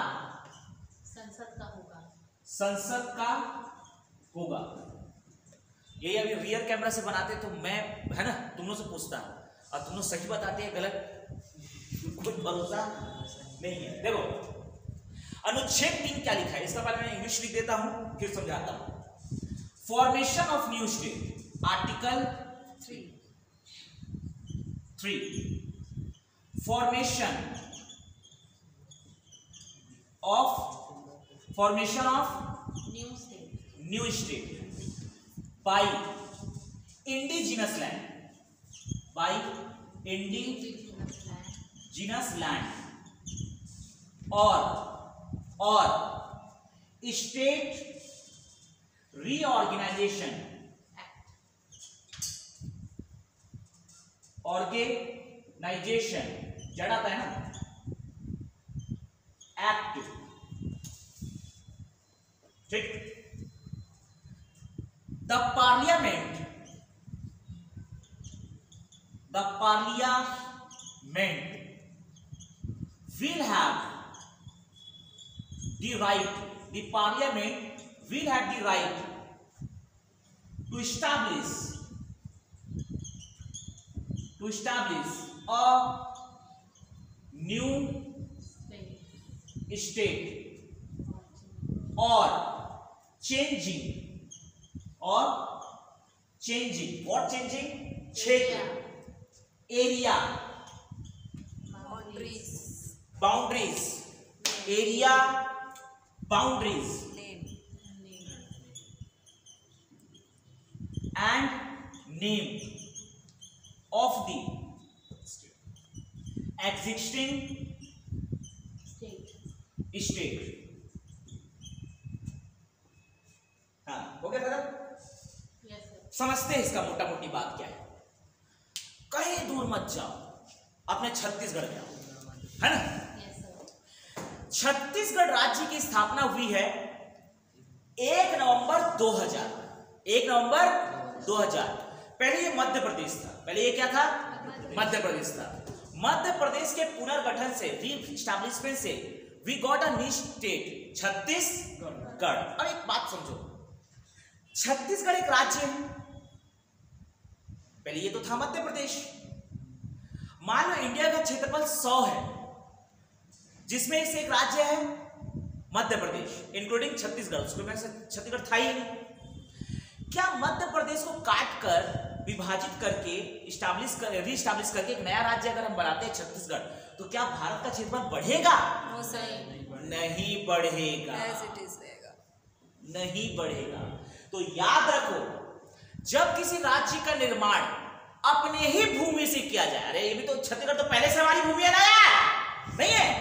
संसद का होगा। ये अभी रियर कैमरा से बनाते तो मैं है ना तुम लोग से पूछता और तुम लोग सही बताते हैं गलत, कुछ भरोसा नहीं है। देखो अनुच्छेद 3 क्या लिखा है, इसका पहले मैं इंग्लिश लिख देता हूं फिर समझाता हूं। Formation of new state, article 3 formation of new state by indigenous land, by indigenous land और स्टेट रीऑर्गेनाइजेशन, ऑर्गेनाइजेशन जड़ आता है ना, एक्ट, ठीक। The parliament will have the right, the parliament will have the right to establish a new state or changing what changing क्षेत्र, area, boundaries, area, boundaries and name of the existing state। हाँ हो गया sir? समझते हैं इसका मोटा मोटी बात क्या है। कहीं दूर मत जाओ, अपने छत्तीसगढ़ जाओ, है ना। छत्तीसगढ़ राज्य की स्थापना हुई है 1 नवंबर 2000। 1 नवंबर 2000। पहले ये मध्य प्रदेश था, पहले ये क्या था? मध्य प्रदेश था। मध्य प्रदेश के पुनर्गठन से, री-एस्टैब्लिशमेंट से we got a new state, Chhattisgarh. अब एक बात समझो, छत्तीसगढ़ एक राज्य है, पहले ये तो था मध्य प्रदेश। मान लो इंडिया का क्षेत्रफल 100 है, जिसमें से एक राज्य है मध्य प्रदेश, इंक्लूडिंग छत्तीसगढ़। उसको में से छत्तीसगढ़ था ही नहीं। क्या मध्य प्रदेश को काट कर, विभाजित करके, री-एस्टैब्लिश करके एक नया राज्य अगर हम बनाते हैं छत्तीसगढ़, तो क्या भारत का क्षेत्रफल बढ़ेगा? नहीं बढ़ेगा, नहीं बढ़ेगा। तो याद रखो, जब किसी राज्य का निर्माण अपने ही भूमि से किया जाए, अरे ये भी तो छत्तीसगढ़ तो पहले से हमारी भूमि है ना यार, नहीं है?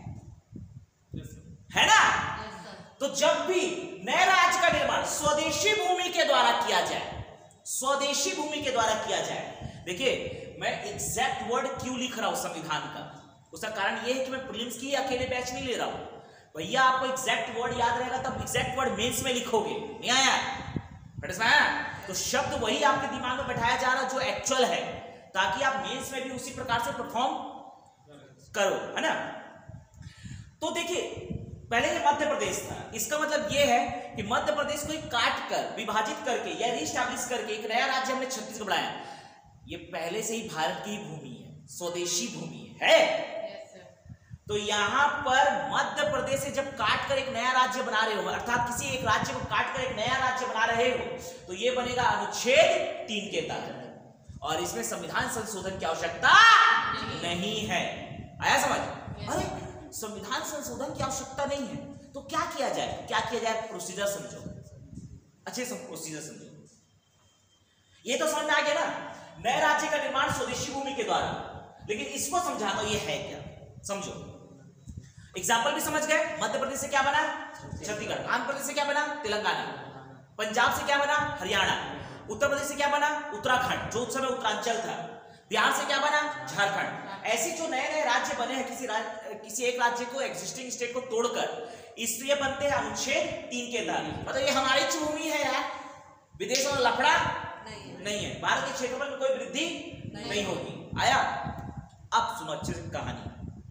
है ना? तो जब भी नए राज्य का निर्माण स्वदेशी भूमि के द्वारा किया जाए, स्वदेशी भूमि के द्वारा किया जाए। देखिए मैं एग्जैक्ट वर्ड क्यों लिख रहा हूं संविधान का, उसका कारण यह है कि मैं प्रीलिम्स की अकेले बैच नहीं ले रहा हूं भैया। आपको एग्जैक्ट वर्ड याद रहेगा तब एग्जैक्ट वर्ड मेंस में लिखोगे, नहीं आया? तो शब्द वही आपके दिमाग में बैठाया जा रहा जो एक्चुअल है, ताकि आप मेंस में भी उसी प्रकार से परफॉर्म करो, है ना। तो देखिए पहले ये मध्य प्रदेश था, इसका मतलब ये है कि मध्य प्रदेश को काट कर, विभाजित करके या रीस्टैब्लिश करके एक नया राज्य हमने छत्तीसगढ़ बनाया। ये पहले से ही भारत की भूमि है, स्वदेशी भूमि है। तो यहां पर मध्य प्रदेश से जब काट कर एक नया राज्य बना रहे हो, अर्थात किसी एक राज्य को काट कर एक नया राज्य बना रहे हो, तो ये बनेगा अनुच्छेद 3 के तहत, और इसमें संविधान संशोधन की आवश्यकता नहीं है। आया समझ? अरे संविधान संशोधन की आवश्यकता नहीं है तो क्या किया जाए? क्या किया जाए? प्रोसीजर समझो, अच्छे से प्रोसीजर समझो। ये तो समझ में आ गया ना, नए राज्य का निर्माण स्वदेशी भूमि के द्वारा। लेकिन इसको समझाता हूं, ये है क्या, समझो। एग्जाम्पल भी समझ गए। मध्य प्रदेश से क्या बना? छत्तीसगढ़। आंध्र प्रदेश से क्या बना? तेलंगाना। पंजाब से क्या बना? हरियाणा। उत्तर प्रदेश से क्या बना? उत्तराखंड, जो उस समय उत्तरांचल था। बिहार से क्या बना? झारखंड। ऐसे जो नए नए राज्य बने हैं, किसी एक राज्य को, एग्जिस्टिंग स्टेट को तोड़कर, इसलिए बनते हैं अनुच्छेद 3 के तहत। मतलब ये हमारी भूमि है यार, विदेश में लफड़ा नहीं है, भारत के क्षेत्रफल में कोई वृद्धि नहीं होगी। आया? अब सुनो अच्छे से कहानी।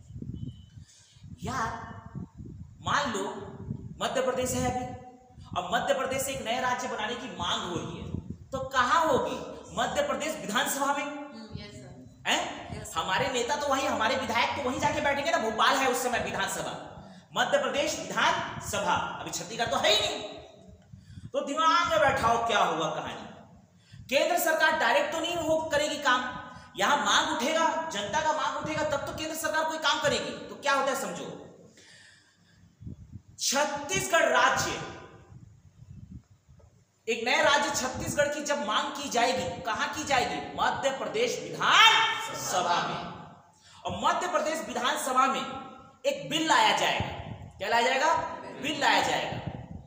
यार मान लो मध्य प्रदेश है अभी, अब मध्य प्रदेश से एक नया राज्य बनाने की मांग हो रही है, तो कहां होगी? मध्य प्रदेश विधानसभा में। हमारे नेता तो वहीं, हमारे विधायक तो वहीं जाके बैठेंगे ना, भोपाल है उस समय विधानसभा, मध्य प्रदेश विधानसभा, अभी छत्तीसगढ़ तो है ही नहीं। तो दिमाग में बैठाओ क्या हुआ कहानी। केंद्र सरकार डायरेक्ट तो नहीं हो करेगी काम, यहां मांग उठेगा, जनता का मांग उठेगा, तब तो केंद्र सरकार कोई काम करेगी। तो क्या होता है समझो, छत्तीसगढ़ राज्य, एक नया राज्य छत्तीसगढ़ की जब मांग की जाएगी, कहां की जाएगी? मध्य प्रदेश विधानसभा में। और मध्य प्रदेश विधानसभा में एक बिल लाया जाएगा। क्या लाया जाएगा? बिल लाया जाएगा,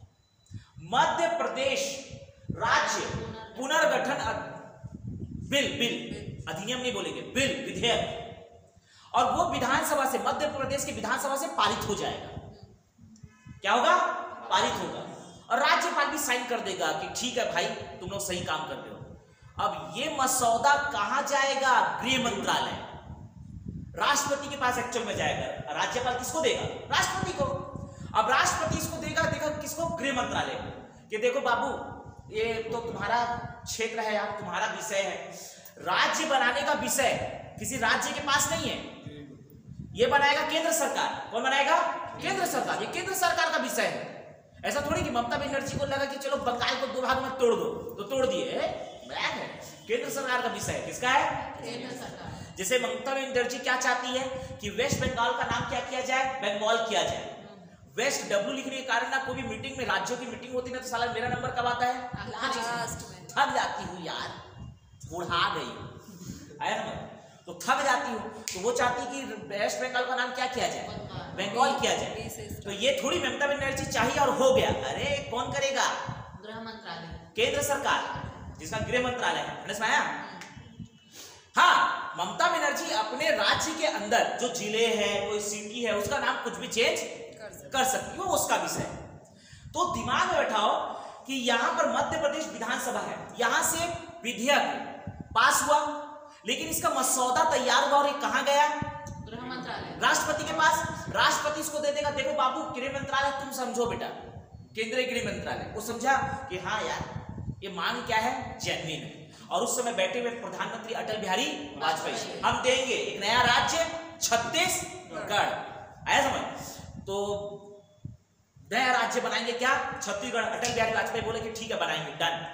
मध्य प्रदेश राज्य पुनर्गठन बिल, बिल अधिनियम नहीं बोलेंगे, बिल, विधेयक। और वो विधानसभा से, मध्य प्रदेश की विधानसभा से पारित हो जाएगा। क्या होगा? पारित होगा। और राज्यपाल भी साइन कर देगा कि ठीक है भाई, तुम लोग सही काम कर रहे हो। अब ये मसौदा कहां जाएगा? गृह मंत्रालय, राष्ट्रपति के पास एक्चुअल में जाएगा। राज्यपाल किसको देगा? राष्ट्रपति को। अब राष्ट्रपति इसको देगा किसको? गृह मंत्रालय को, कि देखो बाबू, ये तो तुम्हारा क्षेत्र है यार, तुम्हारा विषय है। राज्य बनाने का विषय किसी राज्य के पास नहीं है, ये बनाएगा केंद्र सरकार। कौन बनाएगा? केंद्र सरकार। ये केंद्र सरकार का विषय है। ऐसा थोड़ी कि ममता बनर्जी को लगा कि चलो बंगाल को 2 भाग में तोड़ दो, तो तोड़ दिए। है केंद्र सरकार का विषय है। किसका है? केंद्र सरकार। जैसे ममता बनर्जी क्या चाहती है कि वेस्ट बंगाल का नाम क्या किया जाए? बंगाल किया जाए। वेस्ट डब्ल्यू लिखने के कारण ना, कोई भी मीटिंग में, राज्यों की मीटिंग होती ना, तो साला मेरा नंबर कब आता है? लास्ट में। थक जाती हूँ यार, बुढ़ा गई, आया नंबर, तो थक जाती हूँ। तो वो चाहती कि वेस्ट बंगाल का नाम क्या किया जाए? बंगाल किया जाए। तो ये थोड़ी ममता बनर्जी चाहिए और हो गया। अरे कौन करेगा? गृह मंत्रालय, केंद्र सरकार, जिसका गृह मंत्रालय है। समझ में आया? हाँ, ममता बनर्जी अपने राज्य के अंदर जो जिले हैं, कोई सिटी है, उसका नाम कुछ भी चेंज कर सकती है, वो उसका विषय है। तो दिमाग में बैठाओ कि यहां पर मध्य प्रदेश विधानसभा है, यहां से विधेयक पास हुआ, लेकिन इसका मसौदा तैयार हुआ और ये कहां गया? गृह मंत्रालय, राष्ट्रपति के पास। राष्ट्रपति इसको दे देगा, देखो बाबू, गृह मंत्रालय तुम समझो बेटा, केंद्रीय गृह मंत्रालय। वो समझा कि हाँ यार, ये मांग क्या है? जेन्युइन है। और उस समय बैठे हुए प्रधानमंत्री अटल बिहारी वाजपेयी, हम देंगे एक नया राज्य छत्तीसगढ़। आया समझ? तो नया राज्य बनाएंगे क्या? छत्तीसगढ़। अटल बिहारी वाजपेयी बोले कि ठीक है बनाएंगे, डन।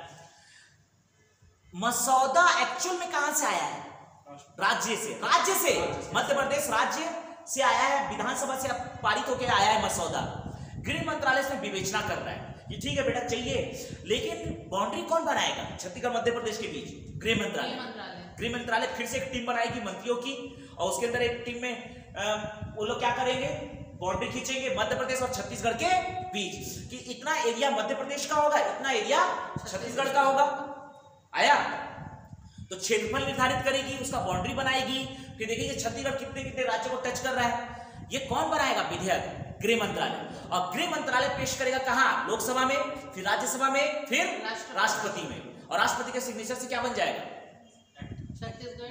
मसौदा एक्चुअल में कहां से आया है? राज्य से। राज्य से, मध्य प्रदेश राज्य से आया है, विधानसभा से पारित होकर आया है मसौदा। गृह मंत्रालय इसमें विवेचना कर रहा है कि ठीक है बेटा चाहिए, लेकिन बाउंड्री कौन बनाएगा छत्तीसगढ़ मध्य प्रदेश के बीच? गृह मंत्रालय। गृह मंत्रालय फिर से एक टीम बनाएगी मंत्रियों की, और उसके अंदर एक टीम में वो लोग क्या करेंगे? बाउंड्री खींचेंगे मध्य प्रदेश और छत्तीसगढ़ के बीच, कि इतना एरिया मध्य प्रदेश का होगा, इतना एरिया छत्तीसगढ़ का होगा। आया? तो क्षेत्रफल निर्धारित करेगी, उसका बाउंड्री बनाएगी, फिर देखिए छत्तीसगढ़ कितने कितने राज्यों को टच कर रहा है। ये कौन बनाएगा विधेयक? गृह मंत्रालय। और गृह मंत्रालय पेश करेगा कहां? लोकसभा में, फिर राज्यसभा में, फिर राष्ट्रपति में। और राष्ट्रपति के सिग्नेचर से क्या बन जाएगा? छत्तीसगढ़।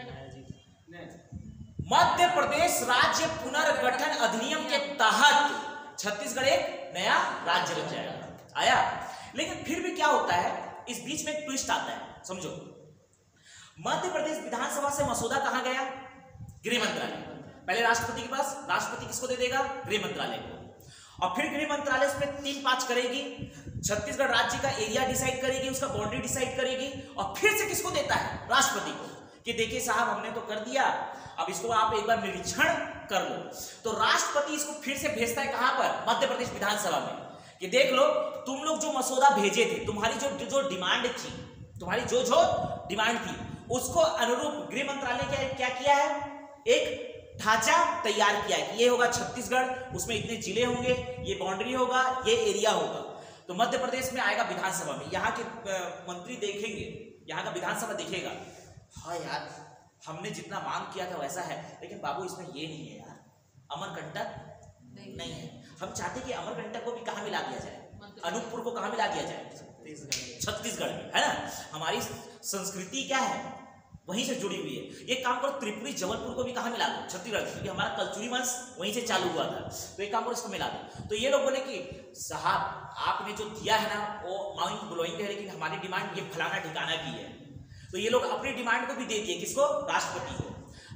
मध्य प्रदेश राज्य पुनर्गठन अधिनियम के तहत छत्तीसगढ़ एक नया राज्य बन जाएगा। आया? लेकिन फिर भी क्या होता है, इस बीच में एक ट्विस्ट आता है, समझो। मध्य प्रदेश विधानसभा से मसौदा कहां गया? गृह मंत्रालय। पहले राष्ट्रपति के पास, राष्ट्रपति किसको दे देगा? गृह मंत्रालय को। और फिर गृह मंत्रालय उसमें 3-5 करेगी, छत्तीसगढ़ राज्य का एरिया डिसाइड करेगी, उसका बाउंड्री डिसाइड करेगी, और फिर से किसको देता है? राष्ट्रपति को, कि देखिए साहब हमने तो कर दिया, अब इसको आप एक बार निरीक्षण कर लो। तो राष्ट्रपति इसको फिर से भेजता है कहां पर? मध्य प्रदेश विधानसभा में, कि देख लो तुम लोग जो मसौदा भेजे थे, तुम्हारी जो डिमांड थी, तुम्हारी जो डिमांड थी, उसको अनुरूप गृह मंत्रालय क्या किया है? एक ढांचा तैयार किया है कि ये होगा छत्तीसगढ़, उसमें इतने जिले होंगे, ये बाउंड्री होगा, ये एरिया होगा। तो मध्य प्रदेश में आएगा विधानसभा में, यहाँ के मंत्री देखेंगे, यहाँ का विधानसभा देखेगा, हाँ यार हमने जितना मांग किया था वैसा है, लेकिन बाबू इसमें ये नहीं है यार, अमरकंटक नहीं है। हम चाहते कि अमरकंटक को भी कहाँ मिला दिया जाए? अनूपपुर को कहाँ मिला दिया जाए? छत्तीसगढ़ में, है ना? हमारी संस्कृति क्या है, वहीं से जुड़ी हुई है। ये काम करो, त्रिपुरी जबलपुर को भी कहाँ मिला दो? छत्तीसगढ़, क्योंकि हमारा कल्चुरी वंश वहीं से चालू हुआ था। तो एक काम करो, इसको मिला दो। तो ये लोग बोले कि साहब आपने जो दिया है ना वो माइंड ब्लोइंग है, लेकिन हमारी डिमांड ये फलाना ठिकाना की है। तो ये लोग अपनी डिमांड को भी दे दिए, किसको? राष्ट्रपति को।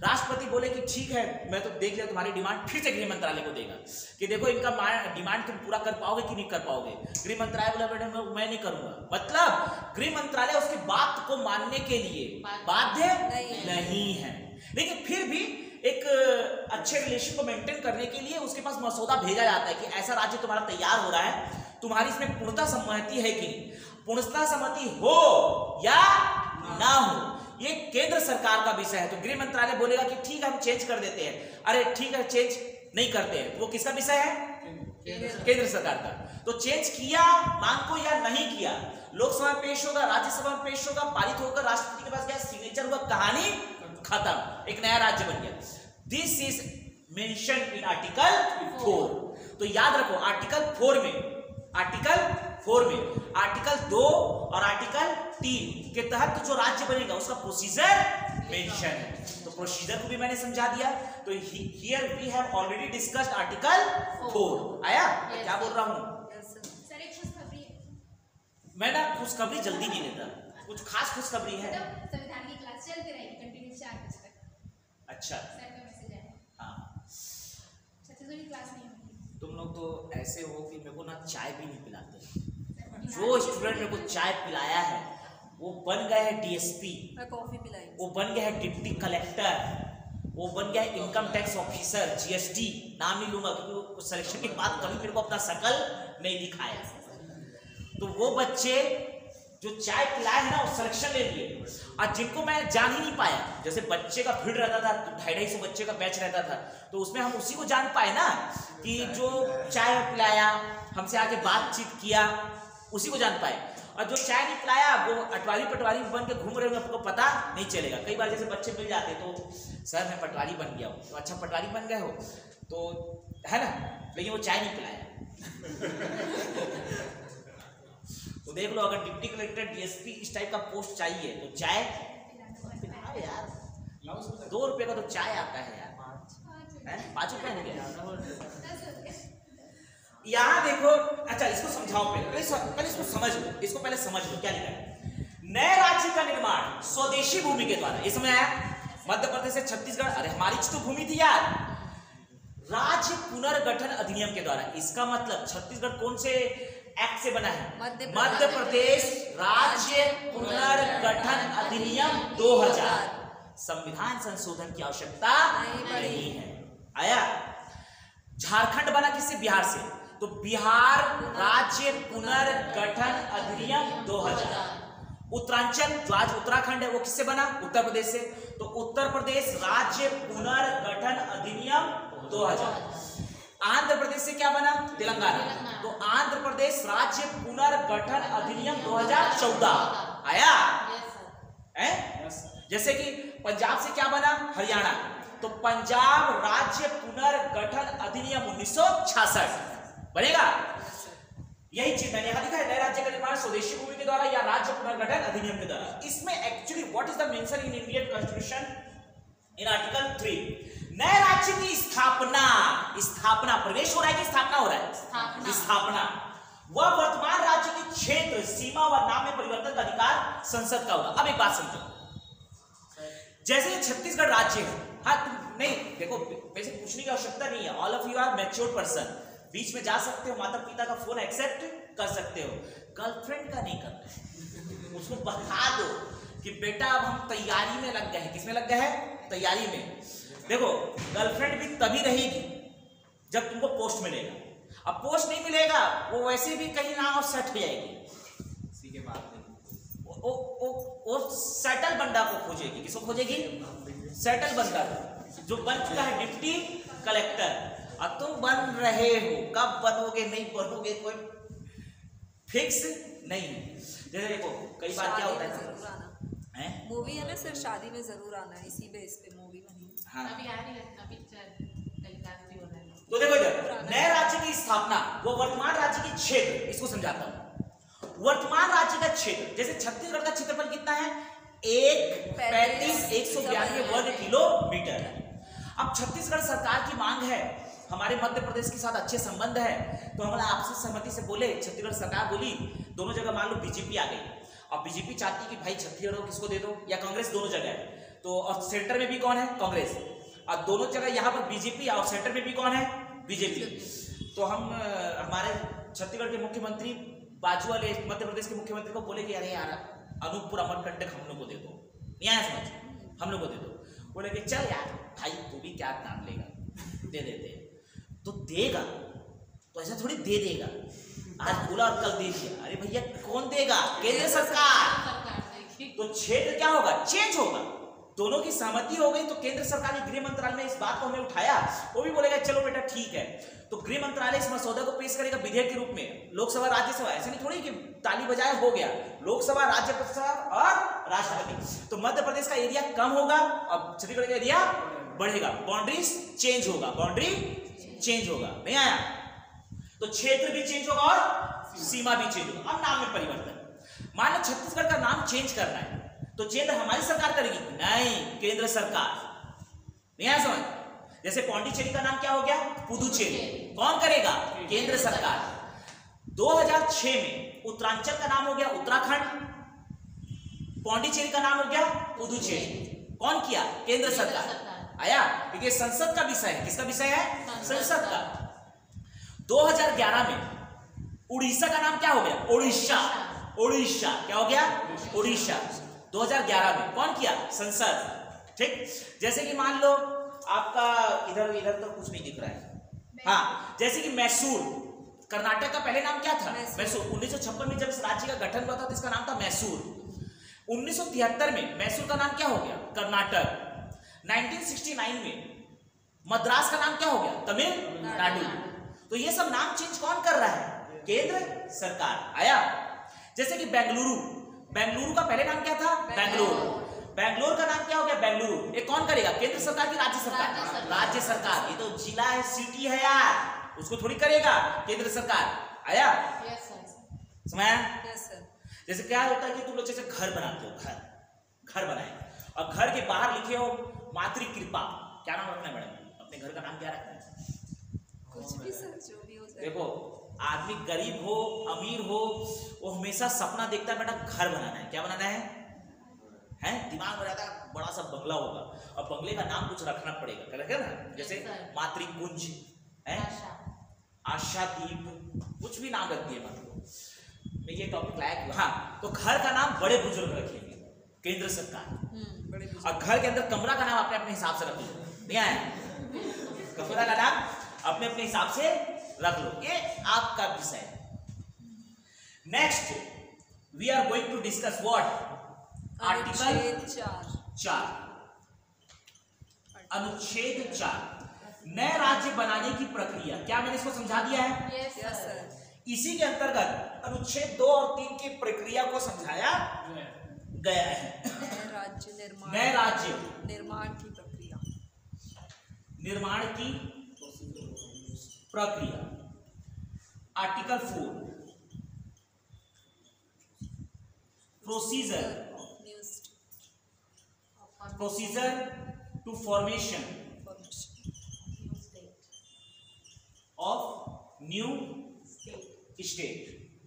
राष्ट्रपति बोले कि ठीक है, मैं तो देख लिया तुम्हारी डिमांड, फिर से गृह मंत्रालय को देगा कि देखो इनका डिमांड तुम पूरा कर पाओगे कि नहीं कर पाओगे। गृह मंत्रालय बोला बेटा मैं नहीं करूंगा, मतलब गृह मंत्रालय उसकी बात को मानने के लिए बाध्य नहीं है, लेकिन फिर भी एक अच्छे रिलेशन को मेंटेन करने के लिए उसके पास मसौदा भेजा जाता है कि ऐसा राज्य तुम्हारा तैयार हो रहा है, तुम्हारी इसमें पूर्णता सम्मति है कि नहीं। पूर्णता सम्मति हो या ना हो ये केंद्र सरकार का विषय है। तो गृह मंत्रालय बोलेगा कि ठीक है हम चेंज कर देते हैं, अरे ठीक है चेंज नहीं करते हैं, तो वो किसका विषय है? केंद्र सरकार का। तो चेंज किया मांग को या नहीं किया, लोकसभा में पेश होगा, राज्यसभा में पेश होगा, पारित होकर राष्ट्रपति के पास गया, सिग्नेचर हुआ, कहानी खत्म, एक नया राज्य बन गया। This is mention in article 4। तो याद रखो आर्टिकल 4 में आर्टिकल 2 और आर्टिकल 3 के तहत जो राज्य बनेगा उसका प्रोसीजर मेंशन है। तो प्रोसीजर को भी मैंने समझा दिया। तो here we have already discussed article 4। आया क्या बोल रहा हूं? सर एक खुशखबरी है। मैं ना खुशखबरी जल्दी नहीं लेता, कुछ खास खुशखबरी है। संविधान की क्लास चलती रहेगी कंटिन्यू 4 बजे तक। अच्छा सर का मैसेज आया। हाँ, छत्तीसगढ़ की क्लास नहीं होगी। तुम लोग तो ऐसे हो कि मेरे को ना चाय भी नहीं पिलाते। जो स्टूडेंट मेरे को चाय पिलाया है वो बन गया है डीएसपी, मैं कॉफी पिलाई, वो बन गया है डिप्टी कलेक्टर, वो बन गया है इनकम टैक्स ऑफिसर, जीएसटी। नाम नहीं लूंगा क्योंकि सिलेक्शन के बाद कभी मेरे को अपना शकल नहीं दिखाया। तो वो बच्चे जो चाय पिलाए है ना वो सिलेक्शन ले लिए, और जिनको मैं जान ही नहीं पाया, जैसे बच्चे का भीड़ रहता था, 250-250 बच्चे का बैच रहता था, तो उसमें हम उसी को जान पाए ना कि जो चाय पिलाया, हमसे आके बातचीत किया, उसी को जान पाए। और जो चाय नहीं पिलाया वो पटवारी बन के घूम रहे होंगे, आपको पता नहीं चलेगा। कई बार जैसे बच्चे मिल जाते तो सर मैं पटवारी बन गया हूँ, तो अच्छा पटवारी बन गए हो तो है ना, लेकिन वो चाय नहीं पिलाया। तो देख लो, अगर डिप्टी कलेक्टर, डीएसपी इस टाइप का पोस्ट चाहिए तो चाय पिलाओ यार। 2 रुपए का तो चाय आता है यार, 5 रुपए हो गया। यहाँ देखो, अच्छा इसको समझाओ पहले इसको समझ लो, इसको पहले समझ लो क्या लिखा है। नए राज्य का निर्माण स्वदेशी भूमि के द्वारा, ये समझ आया? मध्य प्रदेश से छत्तीसगढ़, अरे हमारी तो भूमि थी यार। राज्य पुनर्गठन अधिनियम के द्वारा, इसका मतलब छत्तीसगढ़ कौन से एक्ट से बना है? मध्य प्रदेश राज्य पुनर्गठन अधिनियम 2000। संविधान संशोधन की आवश्यकता नहीं है। आया? झारखंड बना किससे? बिहार से, तो बिहार राज्य पुनर्गठन अधिनियम 2000। उत्तरांचल जो आज उत्तराखंड है वो किससे बना? उत्तर प्रदेश से, तो उत्तर प्रदेश राज्य पुनर्गठन अधिनियम 2000। आंध्र प्रदेश से क्या बना? तेलंगाना, तो आंध्र प्रदेश राज्य पुनर्गठन अधिनियम 2014। आया? जैसे कि पंजाब से क्या बना? हरियाणा, तो पंजाब राज्य पुनर्गठन अधिनियम 1966 बनेगा। यही चीज मैंने यहां लिखा है, नए राज्य का निर्माण स्वदेशी भूमि के द्वारा या राज्य पुनर्गठन अधिनियम के द्वारा। इसमें actually what is the mention in Indian constitution in article 3? नए राज्य की स्थापना प्रवेश हो रहा है कि स्थापना हो रहा है? स्थापना। वह वर्तमान राज्य के क्षेत्र, सीमा व नाम में परिवर्तन का अधिकार संसद का होगा। अब एक बात समझो, जैसे छत्तीसगढ़ राज्य है, हाँ नहीं देखो वैसे पूछने की आवश्यकता नहीं है, all of you are mature person, बीच में जा सकते हो, माता पिता का फोन एक्सेप्ट कर सकते हो, गर्लफ्रेंड का नहीं करना है। उसको बता दो कि बेटा अब हम तैयारी में लग गए हैं। किसमें लग गए हैं? तैयारी में। देखो गर्लफ्रेंड भी तभी रहेगी जब तुमको पोस्ट मिलेगा, अब पोस्ट नहीं मिलेगा वो वैसे भी कहीं ना और सेट हो जाएगी। इसी के बाद वो सेटल बंदा को खोजेगी। किसको खोजेगी? सेटल बंदा को, जो बन चुका है डिप्टी कलेक्टर। और तुम बन रहे हो, कब बनोगे नहीं बनोगे कोई फिक्स नहीं है। जैसे देखो कई बार क्या होता है, मूवी है ना सर, शादी में जरूर आना है, इसी बेस पे मूवी बनी। हाँ। अभी आ रही है, अभी टेलीकास्ट भी हो रहा है। तो देखो इधर नए राज्य की स्थापना, वो वर्तमान राज्य के क्षेत्र, इसको समझाता हूं। वर्तमान राज्य का क्षेत्र, जैसे छत्तीसगढ़ का क्षेत्रफल कितना है? 1,35,192 वर्ग किलोमीटर। अब छत्तीसगढ़ सरकार की मांग है, हमारे मध्य प्रदेश के साथ अच्छे संबंध है, तो हम आपसी सहमति से बोले, छत्तीसगढ़ सरकार बोली, दोनों जगह मान लो बीजेपी आ गई, अब बीजेपी चाहती कि भाई छत्तीसगढ़ को किसको दे दो, या कांग्रेस, दोनों जगह है, तो और सेंटर में भी कौन है? कांग्रेस। और दोनों जगह यहाँ पर बीजेपी और सेंटर में भी कौन है? बीजेपी। तो हम हमारे छत्तीसगढ़ के मुख्यमंत्री बाजू वाले मध्य प्रदेश के मुख्यमंत्री को बोले कि अरे यार अनूपपुर अमरकंटक हम लोग को दे दो, यहाँ समझ हम लोग को दे दो। बोले कि चल यार भाई तू भी क्या नाम लेगा, दे देते। तो देगा तो ऐसा थोड़ी दे देगा, आज बोला और कल दे दिया। अरे भैया कौन देगा? केंद्र सरकार। तो क्षेत्र क्या होगा? चेंज होगा। दोनों की सहमति हो गई तो केंद्र सरकार ने गृह मंत्रालय में इस बात को हमें उठाया, वो भी बोलेगा चलो बेटा ठीक है। तो गृह मंत्रालय इस मसौदे को पेश करेगा विधेयक के रूप में लोकसभा राज्यसभा। ऐसे नहीं थोड़ी कि ताली बजाए हो गया, लोकसभा राज्यसभा और राष्ट्रपति। तो मध्य प्रदेश का एरिया कम होगा और छत्तीसगढ़ का एरिया बढ़ेगा, बाउंड्रीज चेंज होगा, बाउंड्री चेंज होगा। नहीं आया? तो क्षेत्र भी चेंज होगा और सीमा भी चेंज होगा। अब नाम में परिवर्तन, मान लो छत्तीसगढ़ का नाम चेंज करना है तो चेंज हमारी सरकार करेगी? नहीं, केंद्र सरकार। नहीं आया समझ? जैसे पौंडीचेरी का नाम क्या हो गया? पुदुचेरी। कौन करेगा? केंद्र सरकार। 2006 में उत्तरांचल का नाम हो गया उत्तराखंड, पौंडीचेरी का नाम हो गया पुदुचेरी। कौन किया? केंद्र सरकार। आया? क्योंकि संसद का विषय है। किसका विषय है? संसद का। 2011 में उड़ीसा का नाम क्या हो गया? ओडिशा। ओडिशा क्या हो गया? ओडिशा। 2011 में कौन किया? संसद। ठीक। जैसे कि मान लो आपका इधर इधर तो कुछ नहीं दिख रहा है। हाँ, जैसे कि मैसूर, कर्नाटक का पहले नाम क्या था? मैसूर। 1956 में जब इस राज्य का गठन हुआ था तो इसका नाम था मैसूर। 1973 में मैसूर का नाम क्या हो गया? कर्नाटक। 1969 में मद्रास का नाम क्या हो गया? तमिलनाडु। तो ये सब नाम चेंज कौन कर रहा है? केंद्र सरकार। आया? जैसे कि बेंगलुरु, बेंगलुरु का पहले नाम क्या था? बेंगलोर। बेंगलोर का नाम क्या हो गया? बेंगलुरु। ये कौन करेगा? केंद्र सरकार की राज्य सरकार? राज्य सरकार। ये तो जिला है, सिटी है यार, उसको थोड़ी करेगा केंद्र सरकार। आया? समझ? जैसे क्या होता है कि तुम लोग जैसे घर बनाते हो, घर बनाए और घर के बाहर लिखे हो मातृ कृपा, क्या नाम रखना है मैडम? अपने घर का नाम क्या रखना है? कुछ भी सर, जो भी हो जाए। देखो आदमी गरीब हो अमीर हो वो हमेशा सपना देखता है बेटा घर बनाना है। क्या बनाना है? दिमाग में रहता है बड़ा सा बंगला होगा और बंगले का नाम कुछ रखना पड़ेगा, क्या ना? जैसे मातृकुंज है, आशादीप, कुछ भी नाम रख दिए। मतलब मैं ये टॉपिक लायक। हाँ, तो घर का नाम बड़े बुजुर्ग रखेंगे, केंद्र सरकार। और घर के अंदर कमरा का नाम अपने अपने हिसाब से रख लो। नहीं आया? कमरा का नाम अपने अपने हिसाब से रख लो, ये आपका विषय है। Next we are going to discuss what? Article 4, अनुच्छेद 4, नए राज्य बनाने की प्रक्रिया। क्या मैंने इसको समझा दिया है? Yes sir. इसी के अंतर्गत अनुच्छेद 2 और 3 की प्रक्रिया को समझाया गया है। राज्य निर्माण, नए राज्य निर्माण की प्रक्रिया, निर्माण की प्रक्रिया। Article 4, procedure to formation of new state.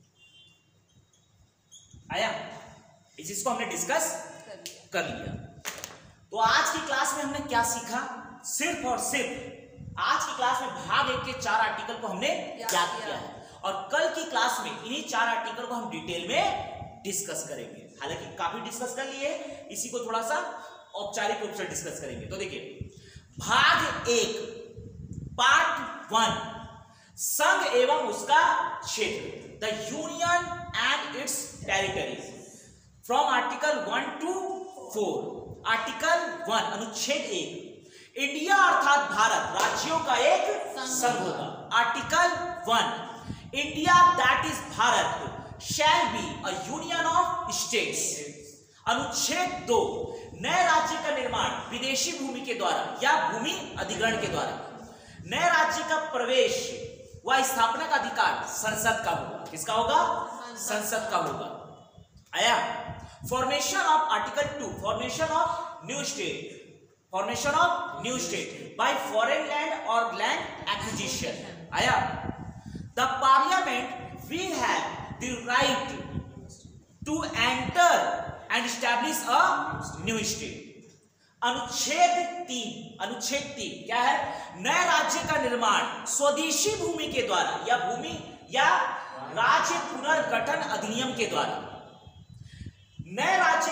आया? इसको हमने डिस्कस कर लिया। तो आज की क्लास में हमने क्या सीखा? सिर्फ और सिर्फ आज की क्लास में भाग 1 के 4 आर्टिकल को हमने याद किया है और कल की क्लास में इन्हीं 4 आर्टिकल को हम डिटेल में डिस्कस करेंगे। हालांकि काफी डिस्कस कर लिए, इसी को थोड़ा सा औपचारिक रूप से डिस्कस करेंगे। तो देखिए, भाग 1 पार्ट 1, संघ एवं उसका क्षेत्र, the union and its territories, from article 1 to 4। Article 1 अनुच्छेद 1, इंडिया अर्थात भारत राज्यों का एक संघ होगा। Article 1, India that is Bharat shall be a union of states. अनुच्छेद 2, नए राज्य का निर्माण विदेशी भूमि के द्वारा या भूमि अधिग्रहण के द्वारा। नए राज्य का प्रवेश व स्थापना का अधिकार संसद का होगा। किसका होगा? संसद का होगा। आया? Formation of article 2, formation of new state, formation of new state by foreign land और लैंड एक्विजिशन। आया? The parliament will have the right to enter and establish a new state. अनुच्छेद 3 क्या है? नए राज्य का निर्माण स्वदेशी भूमि के द्वारा या भूमि या राज्य पुनर्गठन अधिनियम के द्वारा। नए राज्य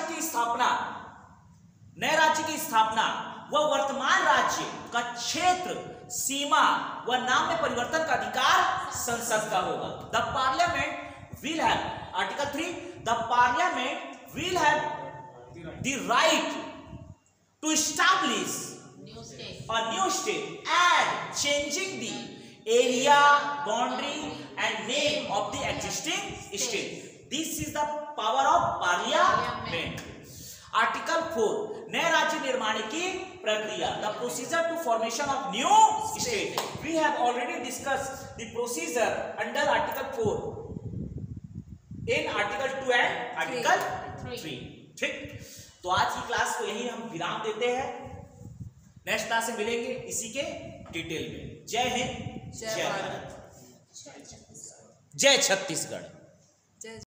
की स्थापना व वर्तमान राज्य का क्षेत्र, सीमा व नाम में परिवर्तन का अधिकार संसद का होगा। The parliament will have, article 3, the parliament will have the right to establish a new state and changing the area, boundary and name of the existing state. This is the power of parliament. Article 4, नए राज्य निर्माण की प्रक्रिया, the procedure to formation of new state. We have already discussed the procedure under Article 4 in Article 2 and Article 3. ठीक, तो आज की class को यही हम विराम देते हैं। नेक्स्ट क्लास में मिलेंगे इसी के डिटेल में। जय हिंद, जय भारत, जय छत्तीसगढ़।